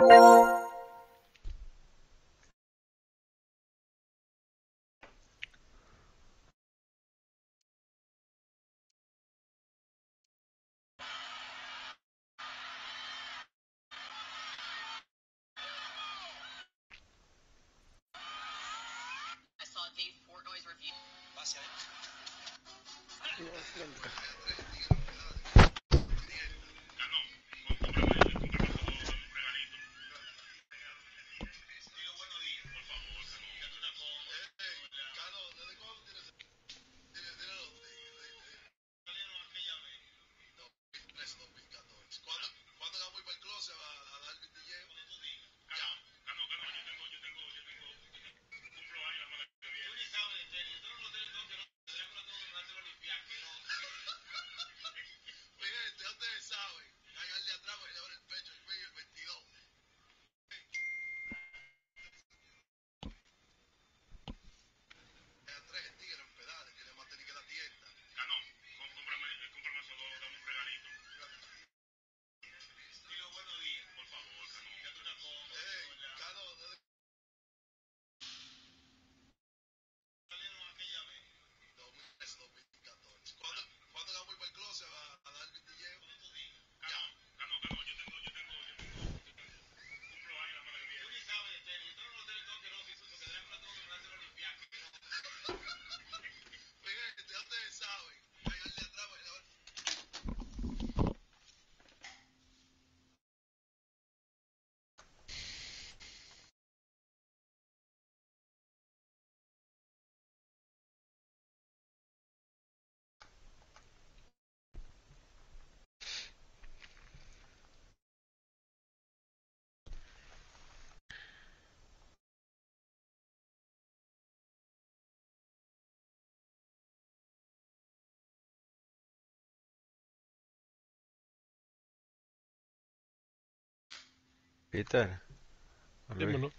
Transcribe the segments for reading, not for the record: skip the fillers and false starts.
Peter, Luis, Dímelo.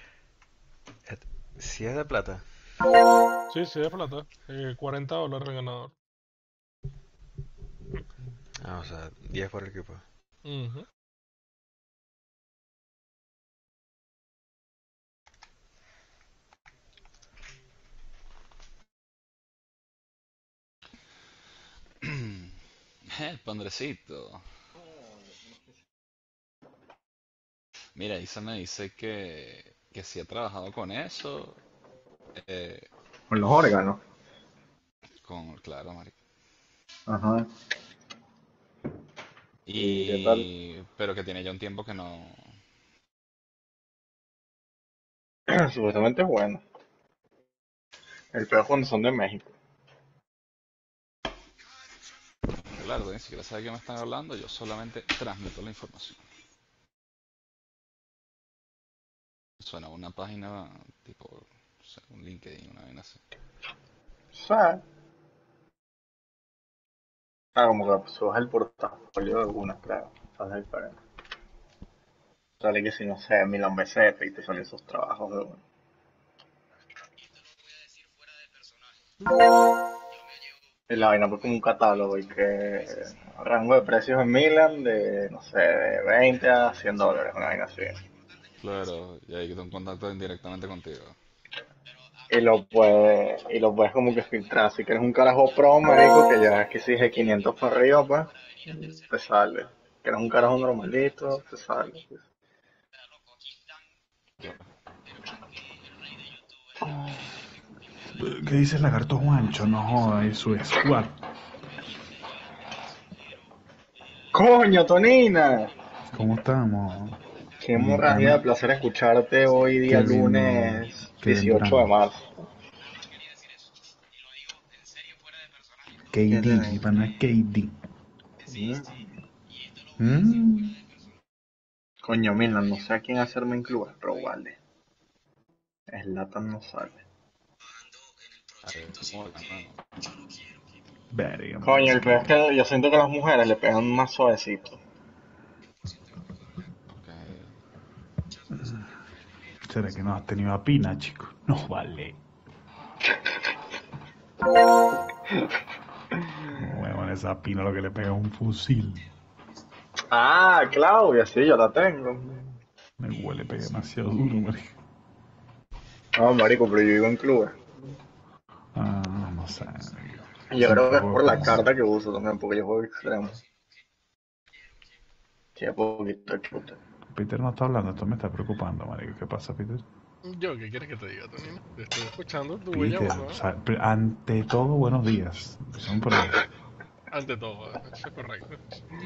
si es de plata. Sí, sí, de plata. $40 el ganador. Ah, o sea, 10 por equipo. Ujú. El Pandrecito. Mira, Isa me dice que sí ha trabajado con eso. eh, Con los órganos. claro, marico. Ajá. ¿Y qué tal? Pero que tiene ya un tiempo que no. Supuestamente es bueno. El peor es cuando son de México. Claro, ni siquiera sabe de qué me están hablando. Yo solamente transmito la información. Suena una página tipo, o sea, un LinkedIn, una vaina así. O sea, como que subes el portafolio de algunas, claro. O sea, es diferente. Sale que si no sé, Milan BCF y te salen esos trabajos de uno. Y la vaina pues como un catálogo y que rango de precios en Milan de, no sé, de 20 a $100, una vaina así. Claro, y ahí tengo un contacto indirectamente contigo. Y lo puedes como que filtrar. Si quieres un carajo pro, marico, que ya es que exige 500 para arriba, pues, te sale. Quieres un carajo normalito, te sale. Claro. ¿Qué dice el lagarto Juancho? No joda, y su squad. ¡Coño, Tonina! ¿Cómo estamos? Qué Mi hemorragia de pana placer escucharte hoy día Kevin, lunes Kevin 18 de Durán. marzo. ¿Qué KD, mi tenéis? pana KD. Mm. Mm, Coño, Milan, no sé a quién hacerme incluir, pero vale. Zlatan no sale. A ver, ¿cómo ganamos? verga, Coño, el marico. peor es que yo siento que las mujeres le pegan más suavecito. Ok. ¿Será que no has tenido a Pina, chico? No vale. Bueno, esa Pina lo que le pega es un fusil. Ah, Claudia, sí, yo la tengo. Me huele pegue demasiado duro, marico. No, marico, pero yo vivo en clubes. Ah, no sé, marico. Y yo creo Siempre que es juego por la con... carta que uso también, porque yo juego extremo. Sí, es poquito chute. Peter no está hablando, esto me está preocupando, marico. ¿Qué pasa, Peter? Yo, ¿qué quieres que te diga, Tonino? Te estoy escuchando tu bella Peter, voz, o ¿no? sea, ante todo, buenos días. Empezamos por ahí. Ante todo, eso es correcto.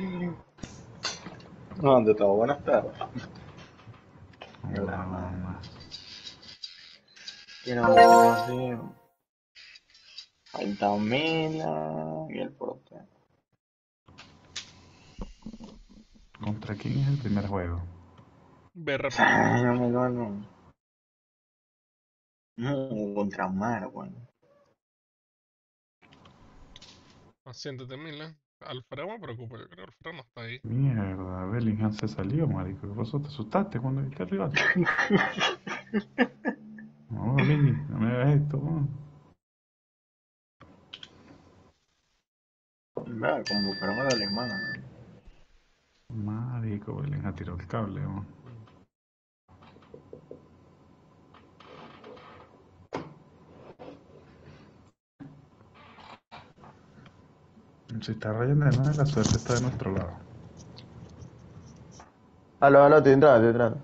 No, ante todo, buenas tardes. Una, La madre. una. Y no, me tengo así. Altamira y el porte. ¿Contra quién es el primer juego? BRP. No me gano. No, contra Mar, weón. Siéntete, Mila. Alfredo me preocupa, yo creo que Alfredo no está ahí. Mierda, Bellingham se salió, marico. ¿Qué pasó? ¿Te asustaste cuando viste al rival? No, Mini, no me hagas esto, weón. Vea, convocaron al alemán, ¿no? Marico, Bellingham tiró el cable, weón. Si está rayando de nuevo, la suerte está de nuestro lado. Aló, aló, estoy entrando.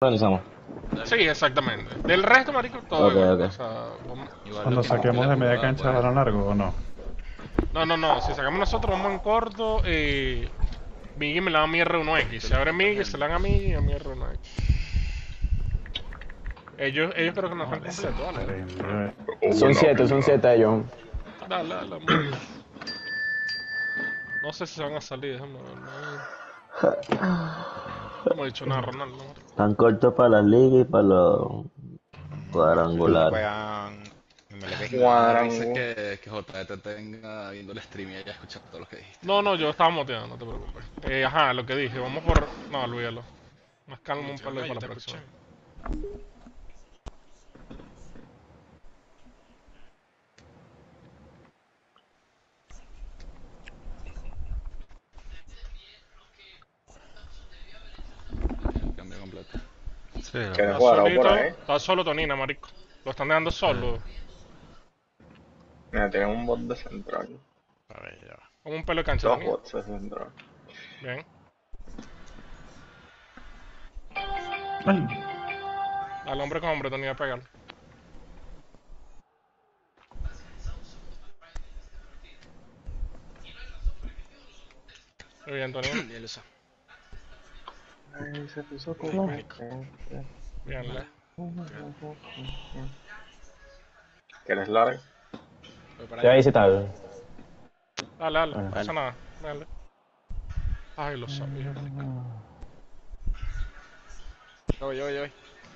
organizamos. Sí, exactamente. Del resto, marico, todo Ok, igual. ok. O sea, Igual Cuando lo que importa es saquemos la de media jugada, cancha pues. balón largo o no. no. Si sacamos nosotros, vamos en corto. Miggy me la da a mi R1X. Si abre Miggy, se la dan a mí y a mi R1X. Ellos creo que no están completos, ¿vale? Prende. Son Uno, 7 ellos. Dale, vamos a ver. No sé si se van a salir, déjame ver. No hemos dicho nada, Ronaldo. Marico. Están cortos para las ligas y para los Pero cuadrangulares. juegan MLB. Me da risa cuadrango. que JT tenga viendo el stream y haya escuchado todo lo que dijiste. No, yo estaba moteado, no te preocupes. Ajá, lo que dije, vamos por... No, olvídalo. Más calma un pelo y para la próxima. El cambio completo. Sí, ¿Quieres Está jugar por solito, ahí? está solo Tonina, marico. Lo están dejando solo. Mira, tienen un bot de central. A ver, ya va. Como un pelo de cancha, Dos Tonina. bots de central. Bien. Ay, Al hombre con hombre, Tonina, pegarle. Muy bien, Tonina. Y él usa. Ay, se puso Marico. Bien, le. ¿Quieres largo? Voy para Te voy a allá. visitar. Dale, no Bueno. pasa nada. Dale. Ay, lo sabía, marico. Yo voy.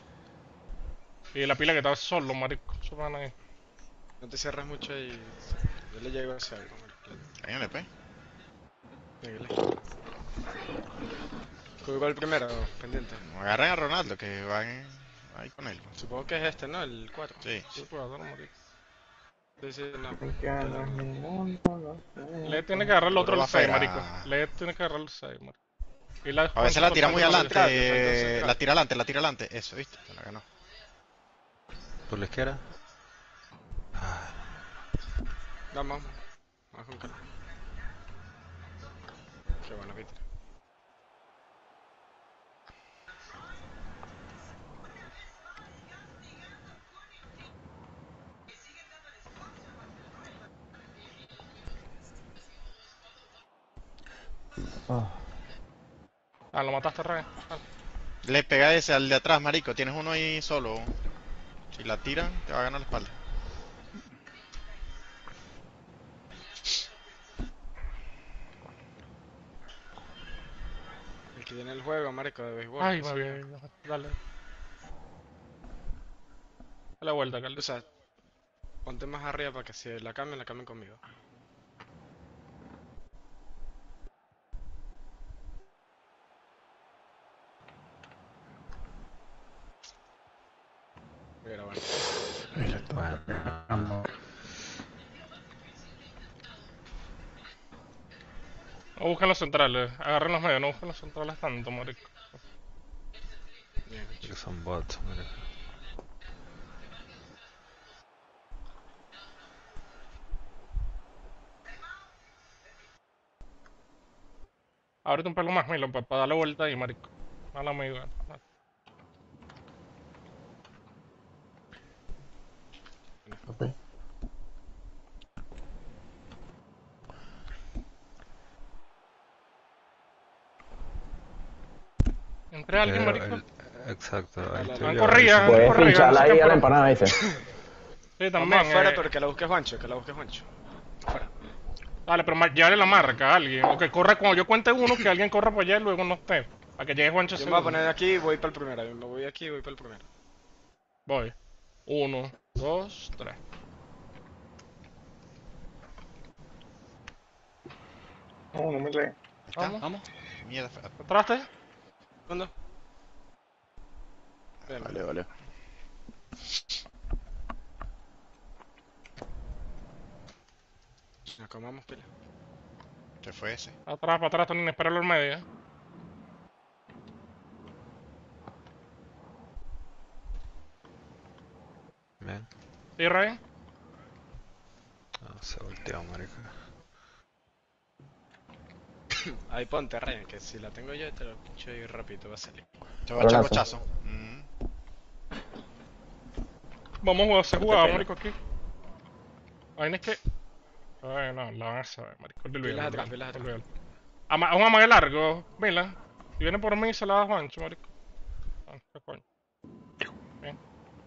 Y la pila que estaba solo, marico. Eso van ahí. No te cierres mucho y yo le llego a hacer algo, marico. Hay un EP. Pégale. Jugó el primero, pendiente. Agarren a Ronaldo que van ahí con él. Supongo que es este, ¿no? El 4. Sí. Sí, puedo hacerlo, marico. Sí, no. Le tiene que agarrar el otro Puro el 6, afuera. marico. Le tiene que agarrar el 6, marico. Y la A veces la tira muy Concentrate, adelante. concentrate. La tira adelante. Eso, ¿viste? Se la ganó. por la izquierda. Ah, Vamos con calma. Qué bueno, Peter. Ah, lo mataste, Rey. Le pega ese al de atrás, marico. Tienes uno ahí solo. Si la tiran, te va a ganar la espalda. El que tiene el juego, marico, de béisbol. Ay, qué me sé yo. bien. Dale. Dale vuelta, O Carlos. sea, ponte más arriba para que si la cambien conmigo. Mira, bueno. bueno. No busquen los centrales. Agarren los medios, no busquen los centrales tanto, marico. Bien. Que son bots, mira. Ábrete un pelo más, Milo, para darle vuelta ahí, marico. Mala amiga. Ok. Entre alguien, marico. Exacto, ahí Dale, estoy dale. yo, Corría, ahí sí. Puedes corría, pincharla no sé ahí qué, a la pero- empanada, ¿viste? Sí, también. Vamos afuera, pero que la busque Juancho, Afuera. Dale, pero llévale la marca a alguien. O que corra cuando yo cuente uno, que alguien corra para allá y luego no esté. Para que llegue Juancho Yo me voy a segundo. poner aquí y voy para el primero. Me voy aquí y voy para el primero. Voy. 1, 2, 3. No me lee. Ahí está. Vamos. Vamos. Mierda. ¿Entraste? ¿Cuándo? Bien, Vale. nos comamos pila. Se fue ese. Para atrás, Tonina, espéralo en medio. Bien. ¿Sí, Ryan? No, se volteó, marica. Ahí ponte, Ryan, que si la tengo yo te lo pincho ahí rapidito, va a salir. Se va a echar Golazo. bochazo. Vamos a hacer No te jugada, pena. marico, aquí. Ahí es que... Ay, no, la van a saber, marico. Pilas atrás, pilas atrás. Olvídalo. Un amague largo, mira. Si viene por mí, se la da Juancho, marico. Ah, qué coño. Bien.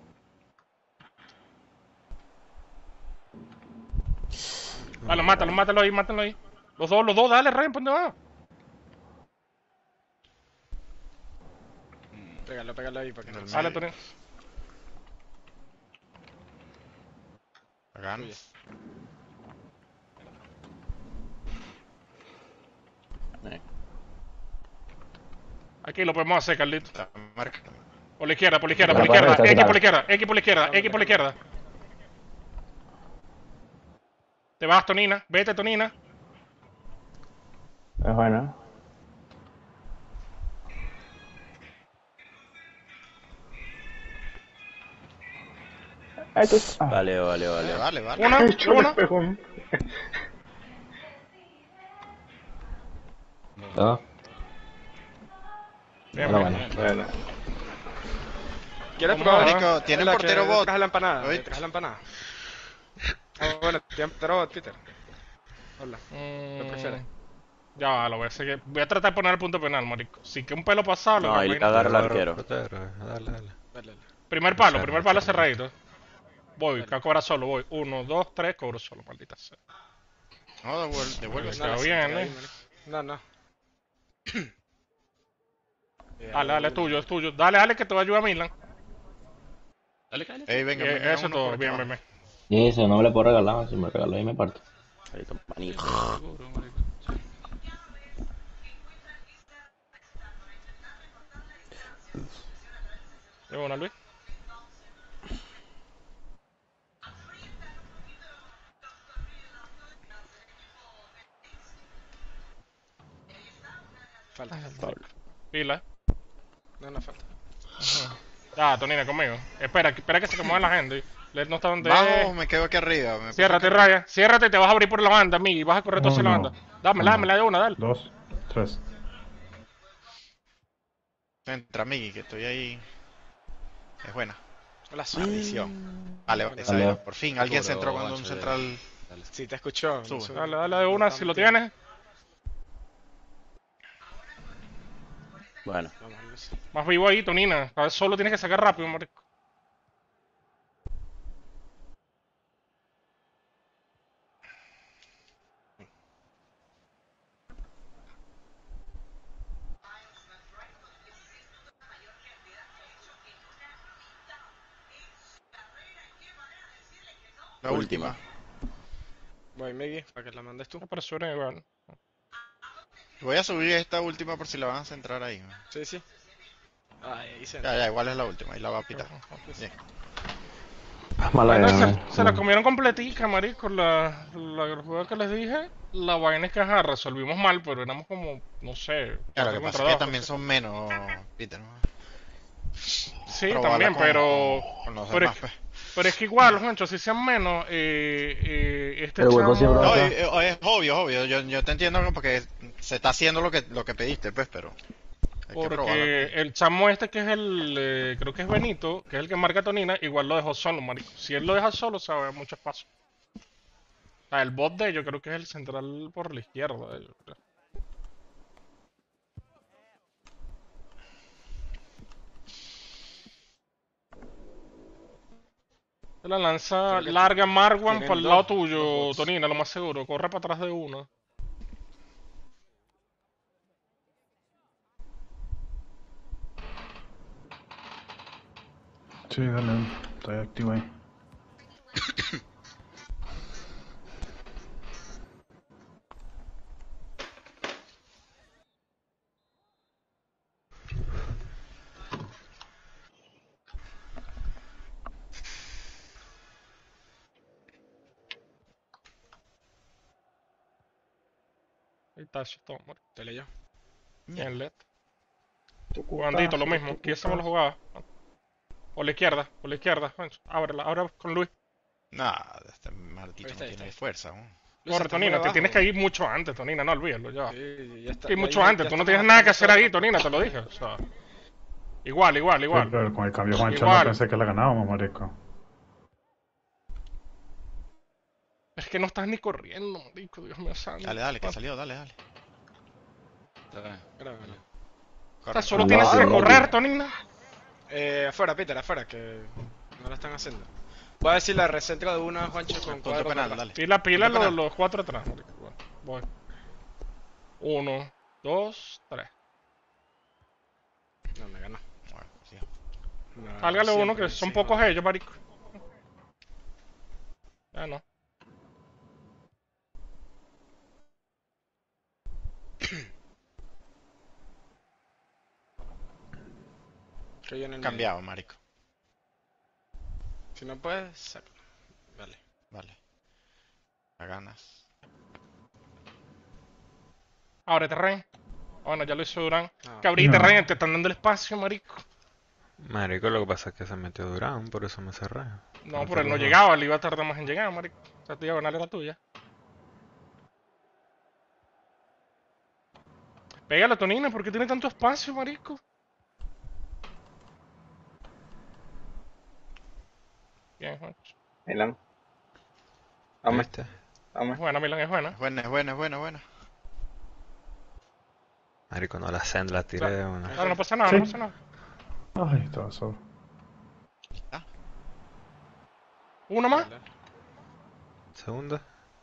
Dale, mátalo ahí, mátalo ahí. Los dos, dale, Ryan, ¿por dónde va? Pégalo ahí para que no Del se Dale, medio. Tony. Hagan. Tuya. Aquí lo podemos hacer, Carlito. Está marca. Por la izquierda, por la izquierda, Por por la la izquierda. derecha, X por la claro. izquierda, X por la izquierda, X por la izquierda. Te vas, Tonina. Vete, Tonina. Es bueno. Vale, vale, vale. Vale. Una. Yo le pego un- Dos. Bien, Bueno, bien. bueno. Bueno, ¿Quieres Vamos, probar? marico, ¿tiene La portero que bot? Traes la empanada. ¿Oíste? Traes la empanada. Ah, bueno, tiene portero bot, Peter. Hola. ¿Lo prefieres? Ya va, lo voy a hacer. Voy a tratar de poner el punto penal, marico. Si que un pelo pasado, lo No, que ahí vaina- agarra el Agarra arquero. portero, dale, dale. Dale, dale. Primer palo cerradito. Voy, que a cobrar solo, voy. 1, 2, 3, cobro solo, maldita sea. No, devuelve. Está bien, No, no. Dale, es tuyo. Dale, que te va a ayudar Milan. Dale, cállate. Ey, venga, Bien, venga, eso uno todo, por bien, acá. bien. Y eso no me lo puedo regalar, si me lo regaló ahí me parto. Ahí está, manito. Seguro, marico. De una, Luis. Falta. Pila. No falta. Ya, Tonina, conmigo. Espera que se mueva la gente. No está donde Vamos, me quedo aquí arriba. me Ciérrate, puse acá. Raya. Ciérrate y te vas a abrir por la banda, Migi. Vas a correr tú hacia la Uno. banda. Dámela de una, dale. 2, 3. Entra, Migi, que estoy ahí. Es buena. Hola, Maldición. Vale, esa Dale. era. Por fin, alguien se entró Seguro, cuando un Guancho, central. Dale. Sí, te escuchó. Sube. Dale de una si lo tienes. Bueno, Vamos, Luis. Más vivo ahí, Tonina. A ver, solo tienes que sacar rápido, marico. La última. Voy, Miggy, para que la mandes tú. Me apresuré, igual. Voy a subir esta última por si la van a centrar ahí. Sí, sí. Ay, ahí se Ya, igual es la última. Ahí la va a pitar. Bien. mala Bueno, idea, se la comieron completica, marico. La jugada que les dije. La vaina es que ajá, resolvimos mal, pero éramos como, no sé. Claro, lo que cuatro pasa contra es que dos, también no sé. son menos, Peter. ¿no? Sí, Probarla también, con- pero. Con los pero demás, es- pues. Pero es que igual, Juancho, si sean menos, este El hueco siempre No, Acá. es obvio. Yo te entiendo porque se está haciendo lo que pediste, pues, pero. Hay que probarla. Porque el chamo este que es creo que es Benito, que es el que marca a Tonina, igual lo dejó solo, marico. Si él lo deja solo, se va a ver mucho espacio. O sea, el bot de ellos creo que es el central por la izquierda de ellos, creo. La lanza Creo que larga Marwan tienen para el lado dos tuyo, bots. Tonina, lo más seguro. Corre para atrás de uno. Sí, dale, estoy activo ahí. Ahí está, eso es todo, marico. Te leyó. Bien, LED. tu Bandito, lo cutazo, mismo. tu Aquí hacemos la cutazo. jugada. Por la izquierda, Juancho. Ábrela, ahora con Luis. Nah, este maldito Ahí está, no ahí tiene está. fuerza. ¿no? Luis, Corre, está muy Tonina, te abajo. tienes que ir mucho antes, Tonina, no olvídalo, ya. Sí, ya está. Y ya mucho ahí antes, ya tú no estamos tienes nada que hacer ahí, nosotros. Tonina, te lo dije. O sea, igual. Sí, pero con el cambio Juancho Igual. no pensé que la ganábamos, marico. Es que no estás ni corriendo, marico, Dios mío santo. Dale, dale, que salió, dale, dale. Dale. Mira, vale. O sea, Corre. solo No, tienes que no, correr, Tonina. Afuera, Peter, afuera, que no la están haciendo. Voy a decir la recentro de una, Juancho, con Punto cuadro penal, para dale. Pila, Punto penal. los 4 atrás, marico. Bueno, voy. 1, 2, 3. No, me ganó. Bueno, sí. No, Sálgale uno, siempre, que son sí, pocos no. ellos, marico. Ya no. Estoy en el Cambiado, marico. medio. Si no puedes, sácalo. Vale. Vale. La ganas. Ábrete, Ren. Bueno, ya lo hizo Durán. No. Que abrite, No. Ren, te están dando el espacio, marico. Marico, lo que pasa es que se metió Durán, por eso me cerré. No, Para pero él no hacerlo. llegaba, él iba a tardar más en llegar, marico. O sea, tu diagonal era tuya. Pégale, Tonina, ¿por qué tiene tanto espacio, marico? Bien, Juancho. Milan. Dame, ¿Viste? dame. Es buena, Milan, es buena. Es buena, es buena, es buena, es buena. Marico, no la send, la tiré de una. Claro, no pasa nada, Sí. no pasa nada. Ay, estaba solo. ¿Uno más? Vale. Segunda.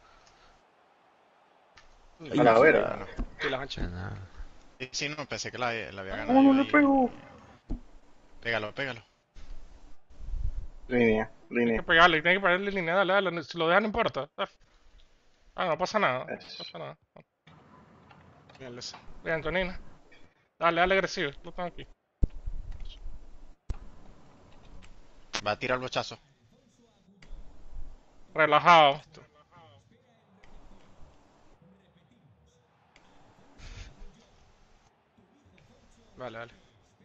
A la vera. Bueno. Pila, Juancho. De nada. Sí, sí, no, pensé que la había ganado. No, no yo le y- pego. Pégalo, pégalo. Línea, Tiene línea. que pegarle, tiene que pegarle línea, dale, dale. Si lo dejan, no importa. Dale. Ah, no pasa nada. No Eso. pasa nada. Míralo ese. Bien, Tonina. Dale, dale agresivo. Lo tengo aquí. Va a tirar el bochazo. Relajado. Vale, vale.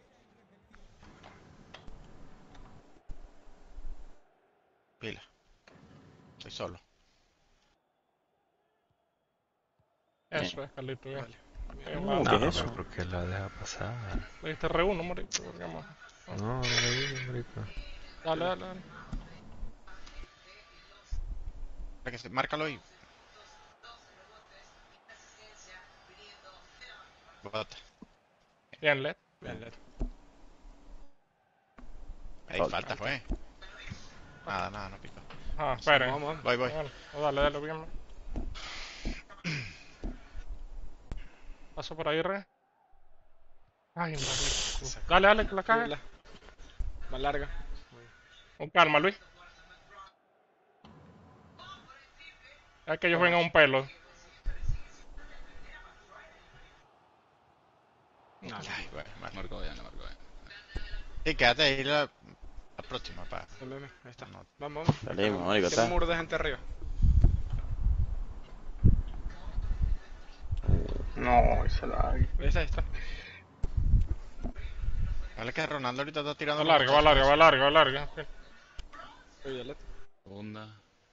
Pila. Estoy solo. Eso es, Carlito, bien. Vale. Bien, No, vale. ¿qué No, es eso? pero ¿por qué la deja pasar? Le diste R1, marico. ¿Por qué más? No, no le digo, marico. Dale, dale, dale. Márcalo ahí. Bota. Bien, LED. Bien, Led. Ahí Falta. falta, fue. Nada, no pico. Ah, esperen. Vamos, vamos. Voy. Dale, dale, dale, bien. Paso por ahí, re. Ay, marico. Dale, dale, que la cague. Pila. Más larga. Con calma, Luis. Es que ellos vengan a un pelo. No, Ay, bueno, vale. Marco bien, lo marco bien. Sí, quédate ahí la próxima, pa. Ven, ahí está. No. Vamos, vamos. Salimos, marico, Tiene un está. muro de gente arriba. No, se la. Ahí está, ahí está. Vale que Ronaldo ahorita está tirando. Va los larga, va bochazos. larga, va larga, va larga. Ok. Oye, Led. Segunda.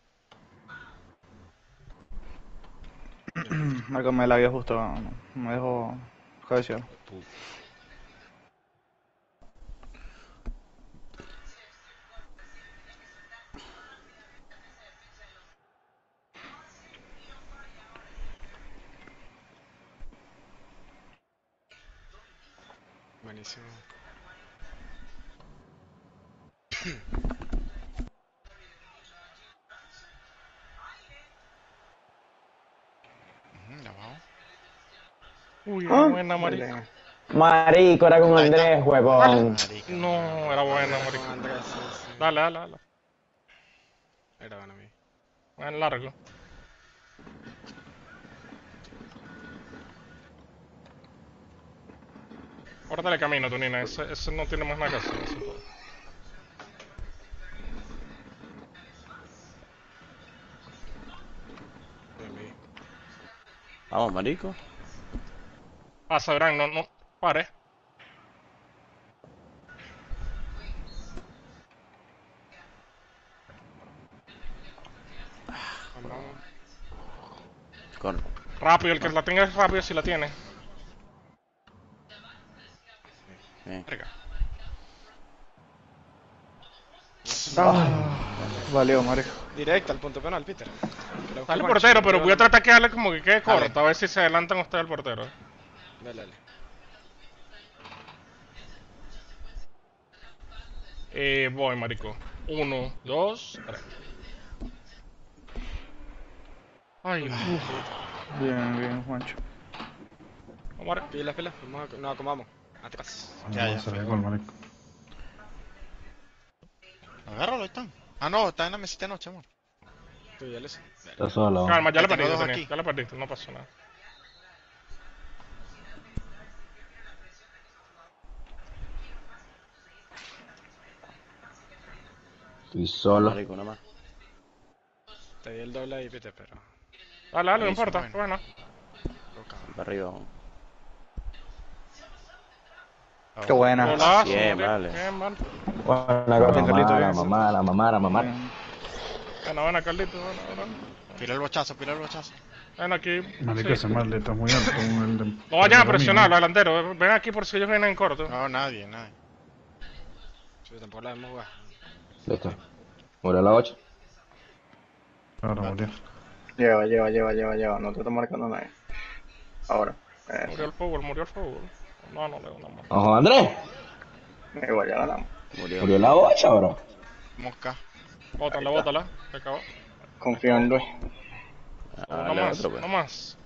Marco me la vio justo, me dejó cabecear. Pu- Buenísimo. Ya vamos. Uy, Ah, buena, marico. vale. Marico, era con Ahí está. Andrés, huevón. Marica. No, era buena, Con marico. Andrés, sí, sí. Dale, dale, dale. Era bueno a mí. En largo. Córtale camino, Tonina. Ese no tiene más nada que hacer. ese juego. Bien, bien. Vamos, marico. Pasa, Bran, no, no. Pare. Vamos, vamos. Con... Rápido, el que la tenga es rápido si la tiene. Bien. Verga. Valió, marico. Directo al punto penal, Peter. Dale el portero, pero voy a tratar de darle como que quede corto, a ver si se adelantan ustedes al portero. Dale, dale. Voy, marico. 1, 2, 3. Ay, Bien, bien, Juancho. vamos a Pila, pila. Nos acomodamos. Atrás. Ya, Vamos a hacer fue. gol, marico. Agárralo, ahí están. Ah, no, está en la mesita de noche, amor. Tú ya les. Está solo. Calma, ya la Tengo perdiste, dos Daniel, aquí. ya la perdiste, no pasó nada. Estoy solo. Marico, una más. Te di el doble ahí, Peter, pero. Dale, no Buenísimo, importa, bueno. bueno. Para arriba. Ah, Qué buena. Golazo, Bien, marico, vale. bien, vale. Buena, Bien, Carlito, bien. mamar. Buena, Carlito, bueno. Pila el bochazo, pila el bochazo. Ven aquí. Marico, sí. ese maldito es muy alto. No vayan a presionar, los delanteros. Ven aquí por si ellos vienen en corto. No, nadie. Sí, tampoco la hemos jugado. Listo. Murió la 8. Ahora murió. Lleva. No te está marcando nadie. Ahora. Murió el fútbol. No le doy una mano. Ojo, Andrés. Igual ya ganamos. Murió la 8, bro. Mosca. Bótala. Se acabó. Confío en Luis. No más, no más.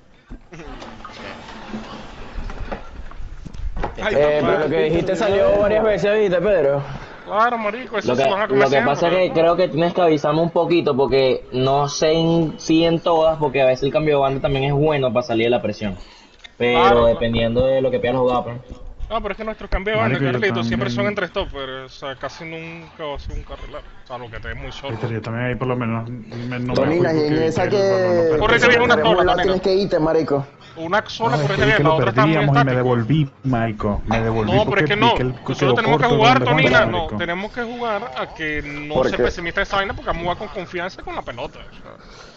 Pero lo que dijiste salió varias veces, ¿viste, Pedro? Claro, marico, eso Lo se que, van a comer lo que pasa es que creo que tienes que avisarme un poquito porque no sé si en todas, porque a veces el cambio de banda también es bueno para salir de la presión. Pero Claro. dependiendo de lo que pida la jugada, pues. No, pero es que nuestros cambios de banda, Marico, yo Carlitos, siempre son también. entre stoppers. O sea, casi nunca va a ser un carrilero. Salvo que te des muy solo. Peter, yo también ahí por lo menos no Tonina, me y en fui esa porque el balón no que... perdió. Correte bien una por sola, algún lado Tonina. tienes que irte, marico. Una sola, No, es correte que vi bien, que la lo otra está muy perdíamos y me estática. devolví, marico. Me devolví No, pero porque es que vi no. que el Nosotros quedó tenemos que corto jugar, donde Juancho, Tonina. No, marico. tenemos que jugar a que no ¿Por se qué? pesimista esa vaina porque vamos a jugar con confianza con la pelota. O sea.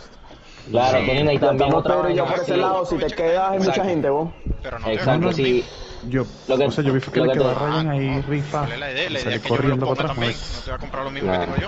Claro, Tonina, y Ya también estamos, otra Pedro y yo vaina. por ese Sí, lado, si te quedas hay mucha Exacto. gente, vos. Pero no te Exacto, no, sí. Yo, Lo que- o sea, yo vi que lo le que quedó a te- Ryan ahí rifa. ¿Cuál es la idea? La y idea salí es que yo me lo corriendo ponga para atrás, también. marico. No te va a comprar lo mismo que Claro. tengo yo.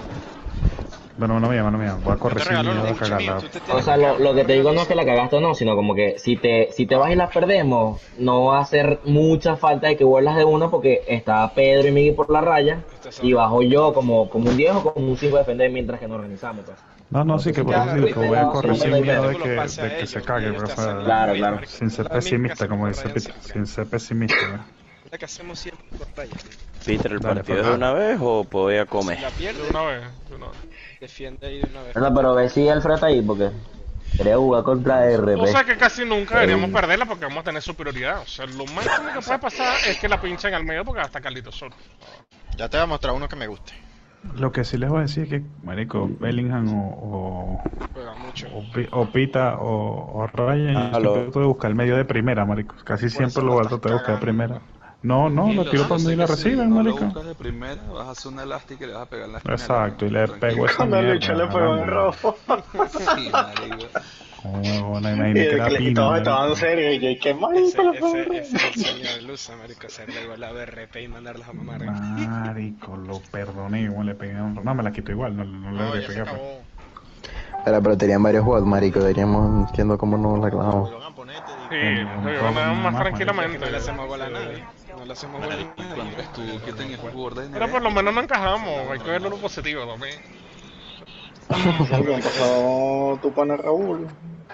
Bueno, no mía. Voy a correr te sin regalo miedo los a pinches míos, cagarla. tú te O tienes sea, que lo que te digo no regalar. es que la cagaste o no, sino como que si te vas y las perdemos, no va a hacer mucha falta de que vuelvas de una porque está Pedro y Miguel por la raya y bajo yo como un 10 o como un 5 a defender mientras que nos organizamos, pues. No, sí, que por eso digo que voy a correr sin miedo de que se cague, o sea, Claro, claro. sin ser pesimista, como dice Peter, sin ser pesimista. La que hacemos siempre por raya. Peter, ¿el Dale, partido papá. de una vez o puedo ir a Si comer? la pierde, De una vez. defiende ahí de una vez. No, pero ve si Alfred está ahí porque quería jugar contra RP. O sea que casi nunca deberíamos perderla porque vamos a tener superioridad. O sea, lo máximo que puede pasar es que la pinchen al medio porque hasta Carlitos solo. Ya te voy a mostrar uno que me guste. Lo que sí les voy a decir es que, marico, Bellingham o Juega mucho. Pita o Ryan, yo Aló. siempre trato de buscar el medio de primera, marico. Casi siempre lo trato de buscar de primera. No, lo tiro por donde la reciben, no lo marico. buscas de primera, vas a hacer una elástica y le vas a pegar en la espina. Exacto, y le pego esa Cuando mierda. Lucho le pegó en rojo. Sí, marico. Como me Y imaginé que de era que le Pino, quitaba, estaba en marico. serio. Y yo, qué marico le pegó en rojo. Ese es el sueño de Luza, marico, hacerle igual a BRP y mandarlos a mamar. Marico, lo perdoné, igual le pegué un... No, me la quito igual, no No, le ya se pegué. acabó. Pero tenían varios juegos, marico. Deberíamos, entiendo cómo nos la clavamos. Lo van a poner, te digo. Sí, lo ganamos más tranquilamente. No le hacemos gol a nadie. No le hacemos gol a Marico, nadie. cuando estuvo que tenía jugador de Pero por lo menos no encajamos. Hay que verlo lo positivo también. Algo pasado tu pana Raúl.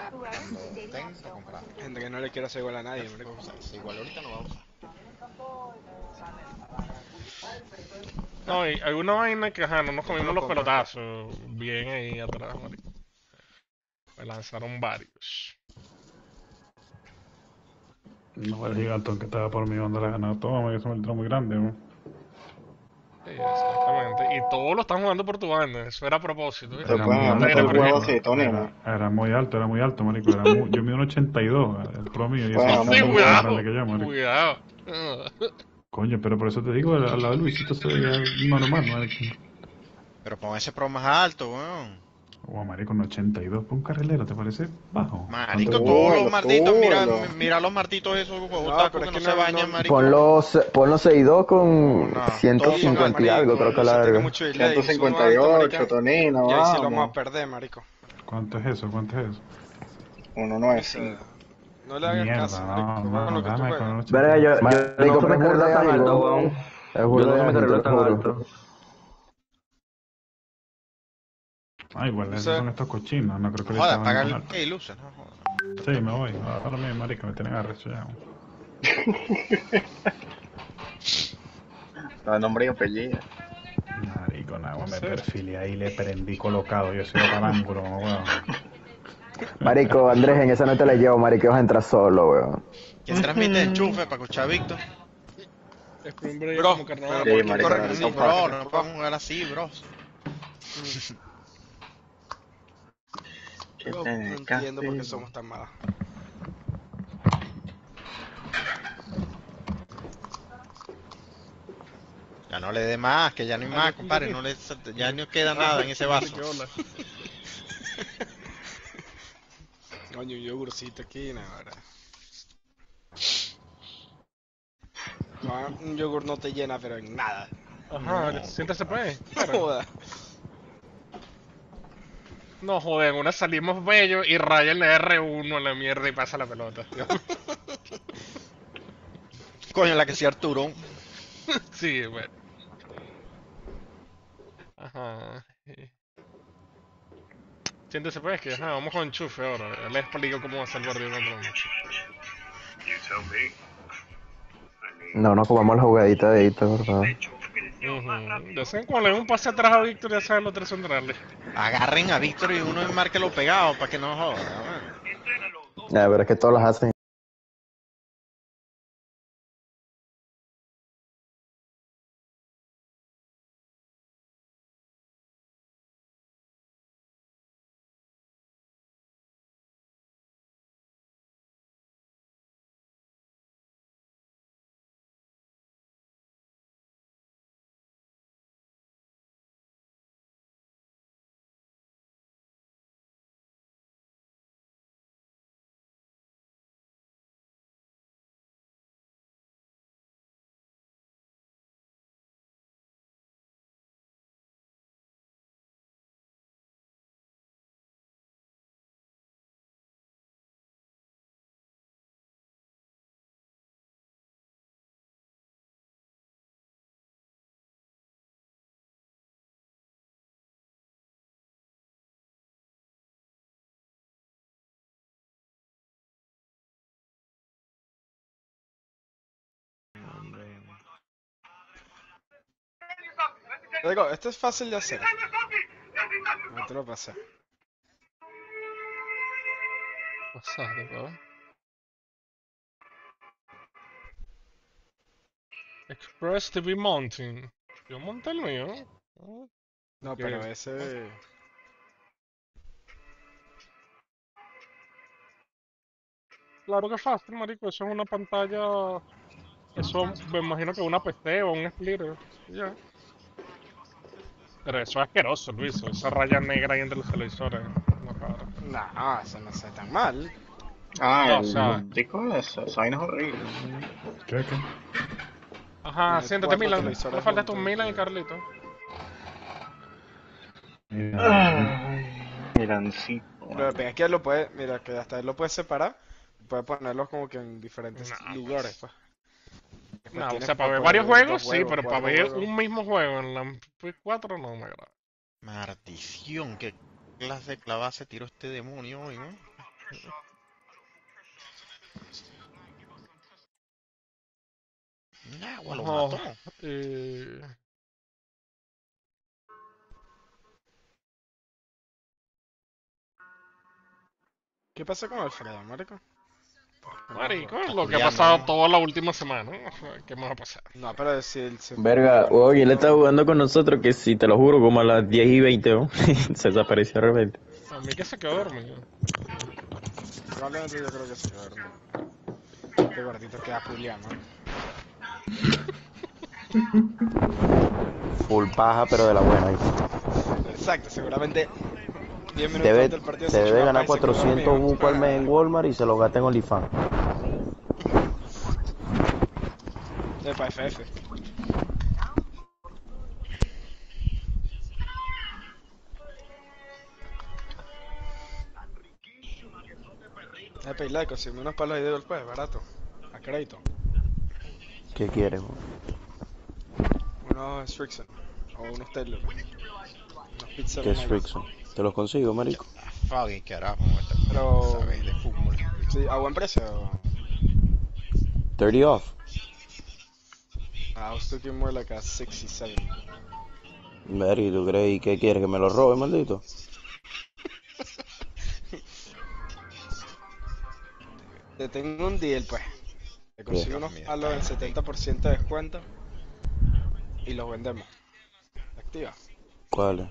Tengo comprado. Gente que no le quiere hacer gol a nadie, marico. Si igual ahorita no vamos. No, hay una vaina que ajá, no nos comimos los pelotazos. Bien ahí atrás, marico. Me lanzaron varios. No, el gigantón que estaba por mí cuando la ganó todo, que es un metro muy grande, ¿no? Sí, exactamente. Y todos lo están jugando por tu banda. Eso era a propósito. ¿Viste? Pero pueden hacer el juego así, Tony, ¿no? Era muy alto, marico. Yo mido un 82, el promedio. Y eso Bueno, es Sí, más cuidado. grande que yo, marico. Cuidado. Coño, pero por eso te digo, al lado de Luisito se veía normal, marico. Pero pon ese pro más alto, weón. Marico, un 82 por un carrilero, ¿te parece bajo? Marico, ¿Cuánto- todos los martitos, mira, súbelo. mira los martitos esos huevos No, tacos pero que es no que se no, bañan, no. marico. Ponlo 6-2 con No, todos son 150 y algo, creo que la Eso tiene verga. mucho delay, es uno alto, 158, marica. Tonino, Y ahí sí lo vamos a vamos. perder, marico. ¿Cuánto es eso? ¿Cuánto es eso? 195. No le hagas Mierda, caso, no, marico. Juega no, con lo que tú dame con juegas. el Verga, 82. Marico, no se pero me es burda carriló de tan ágil, alto, weón. weón. Es Yo burda no de se me ágil, te carriló lo tan juro. alto. Ah, igual, No esos sé. son estos cochinos, no creo que le Joder, estaban apaga con el alto. hey, luces, no jodas. Sí, me voy. Ahora mismo, marico, me tienen arrecho ya. No, nombre y apellido. Marico, nada, me sé. perfilé ahí, le prendí colocado. Yo soy para el ángulo, weón. Marico, Andrés, en esa no te la llevo, marico, vas a entrar solo, weón. ¿Quién transmite enchufe para escuchar a Víctor? Es que un break Bro, como carnaval. pero Sí, ¿por qué marico, corren no, así? no, Bro, no podemos jugar así, bro. Que Bro, te no entiendo por qué castigo. somos tan malas. Ya no le dé más, que ya no hay más, compadre. No le, ya no queda nada en ese vaso. ¿Qué hola? Coño, un yogurcito aquí, nada, verdad. Un yogur no te llena, pero en nada. Ajá, siéntese pues. No joda. No, joder, en una salimos bello y Ryan le R1 a la mierda y pasa la pelota. Coño, la que sí Arturo. Sí, bueno. Ajá. Siéntese pues que, ajá, vamos con enchufe ahora. Les explico cómo va a ser el partido contra uno. No, no jugamos la jugadita de Ito, ¿verdad? De vez en cuando le doy un pase atrás a Víctor, ya saben los tres centrales. Agarren a Víctor y uno enmarque pegado para que no joda. Ya, pero es que todos las hacen. Digo, esto es fácil de hacer. No te lo pasé. Pasaste, ¿verdad? Express TV Mountain. Yo monté el mío. Ah, No, ok. pero ese... Claro que es fácil, marico. Eso es una pantalla. Eso me imagino que una PC o un splitter. Ya. Pero eso es asqueroso, Luis. Esa raya negra ahí entre los televisores. No, cabrón. No, eso no está tan mal. Ah, No, o el sea. puntico esa vaina es horrible. ¿Qué? Ajá, Tiene siéntate, 4 Milan. televisores Me falta tu juntos. Milan y Carlito. Ay, Milancito. Lo que pasa es que él lo puede, mira, que hasta él lo puede separar. Puede ponerlos como que en diferentes Nah, lugares, pues. Después No, o tienes sea, para para ver poder varios ver juegos, dos sí, pero para 4 ver juegos. un mismo juego en la Play 4 no me agrada. Maldición, qué clase de clavada se tiró este demonio hoy, ¿no? Agua, lo Oh, mató. ¿Qué pasa con Alfredo, marico? Marico, Está lo que ha culiando, pasado ¿no? toda la última semana. ¿Qué más va a pasar? No, pero si él se... Verga, oye, él está jugando con nosotros que si te lo juro, como a las 10:20, ¿no? Se desapareció de repente. A mí que se quedó dormido. Probablemente yo creo que se quedó dormido. Este gordito queda puliano. Full paja, pero de la buena. ¿Viste? Exacto, seguramente 10 minutos antes del partido Se debe echó ganar una paisa con un 400 amigo. bucos al mes en Walmart y se lo gasta en OnlyFans. Epa, FF. Epa, conseguimos unos palos ahí de golpe, barato. A crédito. ¿Qué quieres, bro? Unos Strixon. O unos Taylor. Unos pizza ¿Qué es Frickson? ¿Te los consigo, marico? Fucking carajo, Pero... sabes de fútbol. Sí, a buen precio. 30 off. I was looking more like a 67. Mary, ¿tú crees? ¿Y qué quieres? ¿Que me los robe, maldito? Te tengo un deal, pues. Te consigo unos palos en 70% de descuento. Y los vendemos. ¿Activa? ¿Cuáles?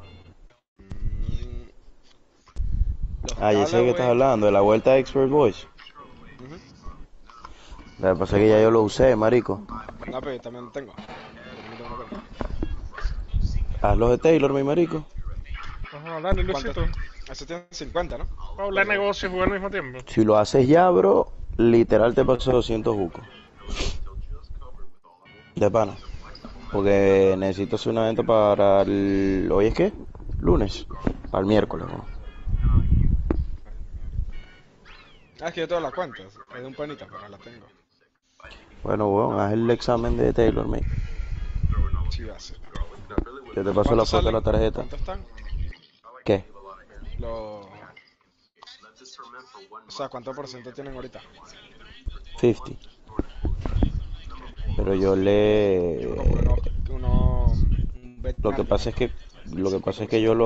Los Ya sé de qué estás Callaway. hablando, de la vuelta de Expert Voice. Ujú. Lo que pasa es que ya yo lo usé, marico. No, pero yo también lo tengo. Yo también tengo una cuenta. Haz los de Taylor, mi marico. Ajá, dale, Luisito. Eso tiene 50, ¿no? Vamos a hablar de negocio y jugar al mismo tiempo. Si lo haces ya, bro, literal te paso 200 bucos. De pana. Porque necesito hacer un evento para el... ¿Hoy es qué? Lunes. Para el miércoles, ¿no? Ah, es que yo tengo la cuenta. Es de un panita, pero la tengo. Bueno, weón, haz el examen de Taylor, mate. Sí, va a ser. Yo te paso la foto de la tarjeta. ¿Cuántos están? ¿Qué? Los... O sea, ¿cuánto por ciento tienen ahorita? 50. Pero yo le... Lo que pasa es que yo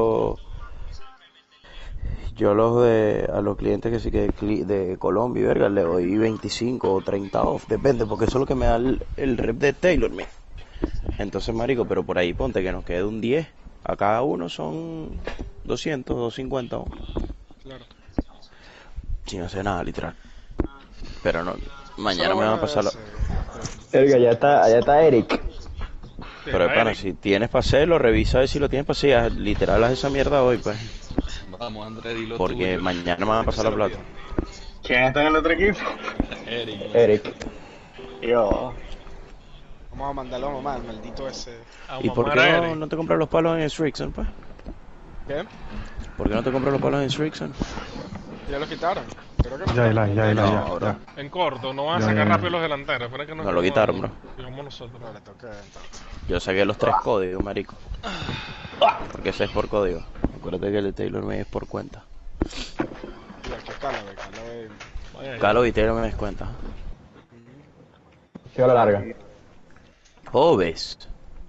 los de a los clientes que sí que de Colombia y verga le doy 25 o 30 off, depende, porque eso es lo que me da el rep de Taylor, me. Entonces, marico, pero por ahí ponte que nos quede un 10. A cada uno son 200, 250 off. Claro. Sin hacer nada, literal. Pero no, mañana Solo me van a bueno pasar la... Verga, allá está Eric. Pero pana, si tienes para hacerlo, revisa a ver si lo tienes para hacer. Literal, haz esa mierda hoy, pues. Vamos, André, dilo tú. Porque mañana me van a pasar la plata. ¿Quién está en el otro equipo? Eric. Yo. Vamos a mandarlo a mamá, el maldito ese. ¿Y por qué no te compras los palos en Strixon, pues? ¿Qué? ¿Por qué no te compras los palos en Strixon? Ya los quitaron. Creo que no. Ya. En corto, no van a Ya, sacar ya. rápido los delanteros. Espera que No lo quitaron, bro. Digamos nosotros. No, le toca entonces. Yo saqué los 3 códigos, marico. Porque ese es por código. Acuérdate que el de Taylor me es por cuenta. Y aquí Callaway. Calo y Taylor me descuenta. Sigo a la larga. Oh, ves.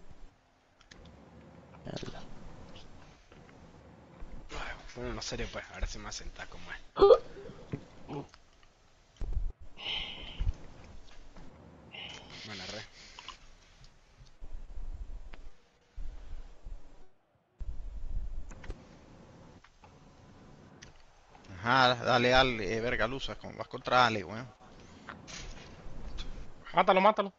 Bueno, no serio, pues. Ahora sí me va a sentar como es. Buena re. Ajá, dale Ale, verga, Luza, como vas contra Ale, weón. Mátalo.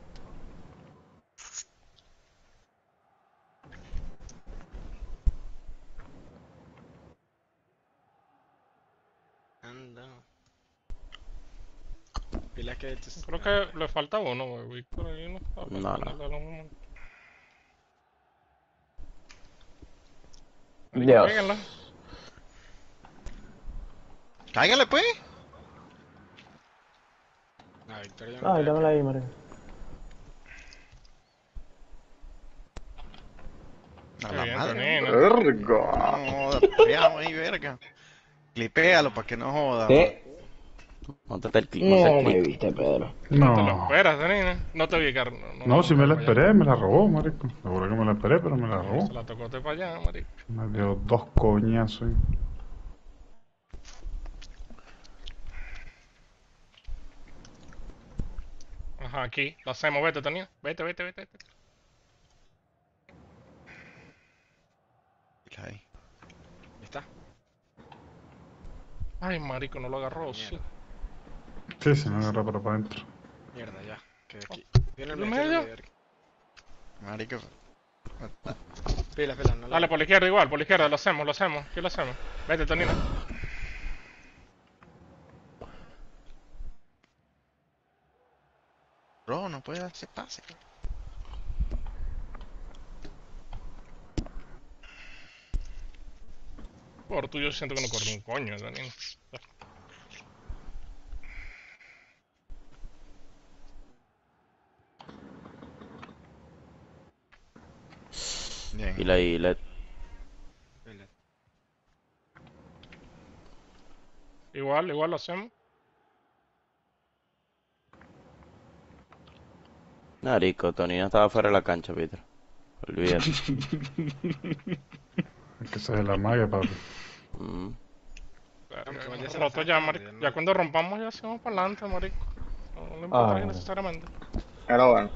Anda. Pila que Creo que le falta uno, güey. Víctor ahí no está. No. Dios. Péguenla. Cáigale, pues. La victoria no Ay, queda. dámela ahí, marico. A Qué la bien, madre. Tonino. Verga. No joda, peamos ahí, verga. Clipéalo para que no joda. ¿Qué? Montate el clip, No me viste, Pedro. Te lo No. esperas, Tonino. No te vi, Carlos. No, sí me la esperé, me la robó, marico. Seguro que me la esperé, pero me la robó. Se la tocó para allá, marico. Me dio 2 coñazos. Ajá, aquí. Lo hacemos. Vete, Tonino. Vete. Ahí. ¿Está? Ay, marico, no lo agarró. Sí. Sí, se me agarra para adentro. Mierda, ya. Que aquí. Viene el ¿En medio. medio? Marico. Pila, pila, no Dale, por la izquierda igual, por la izquierda, lo hacemos, lo hacemos. ¿Qué lo hacemos? Vete, Tonina. Bro, no puede hacer pase. Por tuyo siento que no corre un coño, Tonina. Bien. Y la isla. Igual lo hacemos. Marico, Tonina estaba fuera de la cancha, Peter. Olvídate. Es que se de la magia, papi. Mm. Roto ya, marico. Ya cuando rompamos ya hacemos para adelante, marico. No le importa necesariamente. Pero bueno.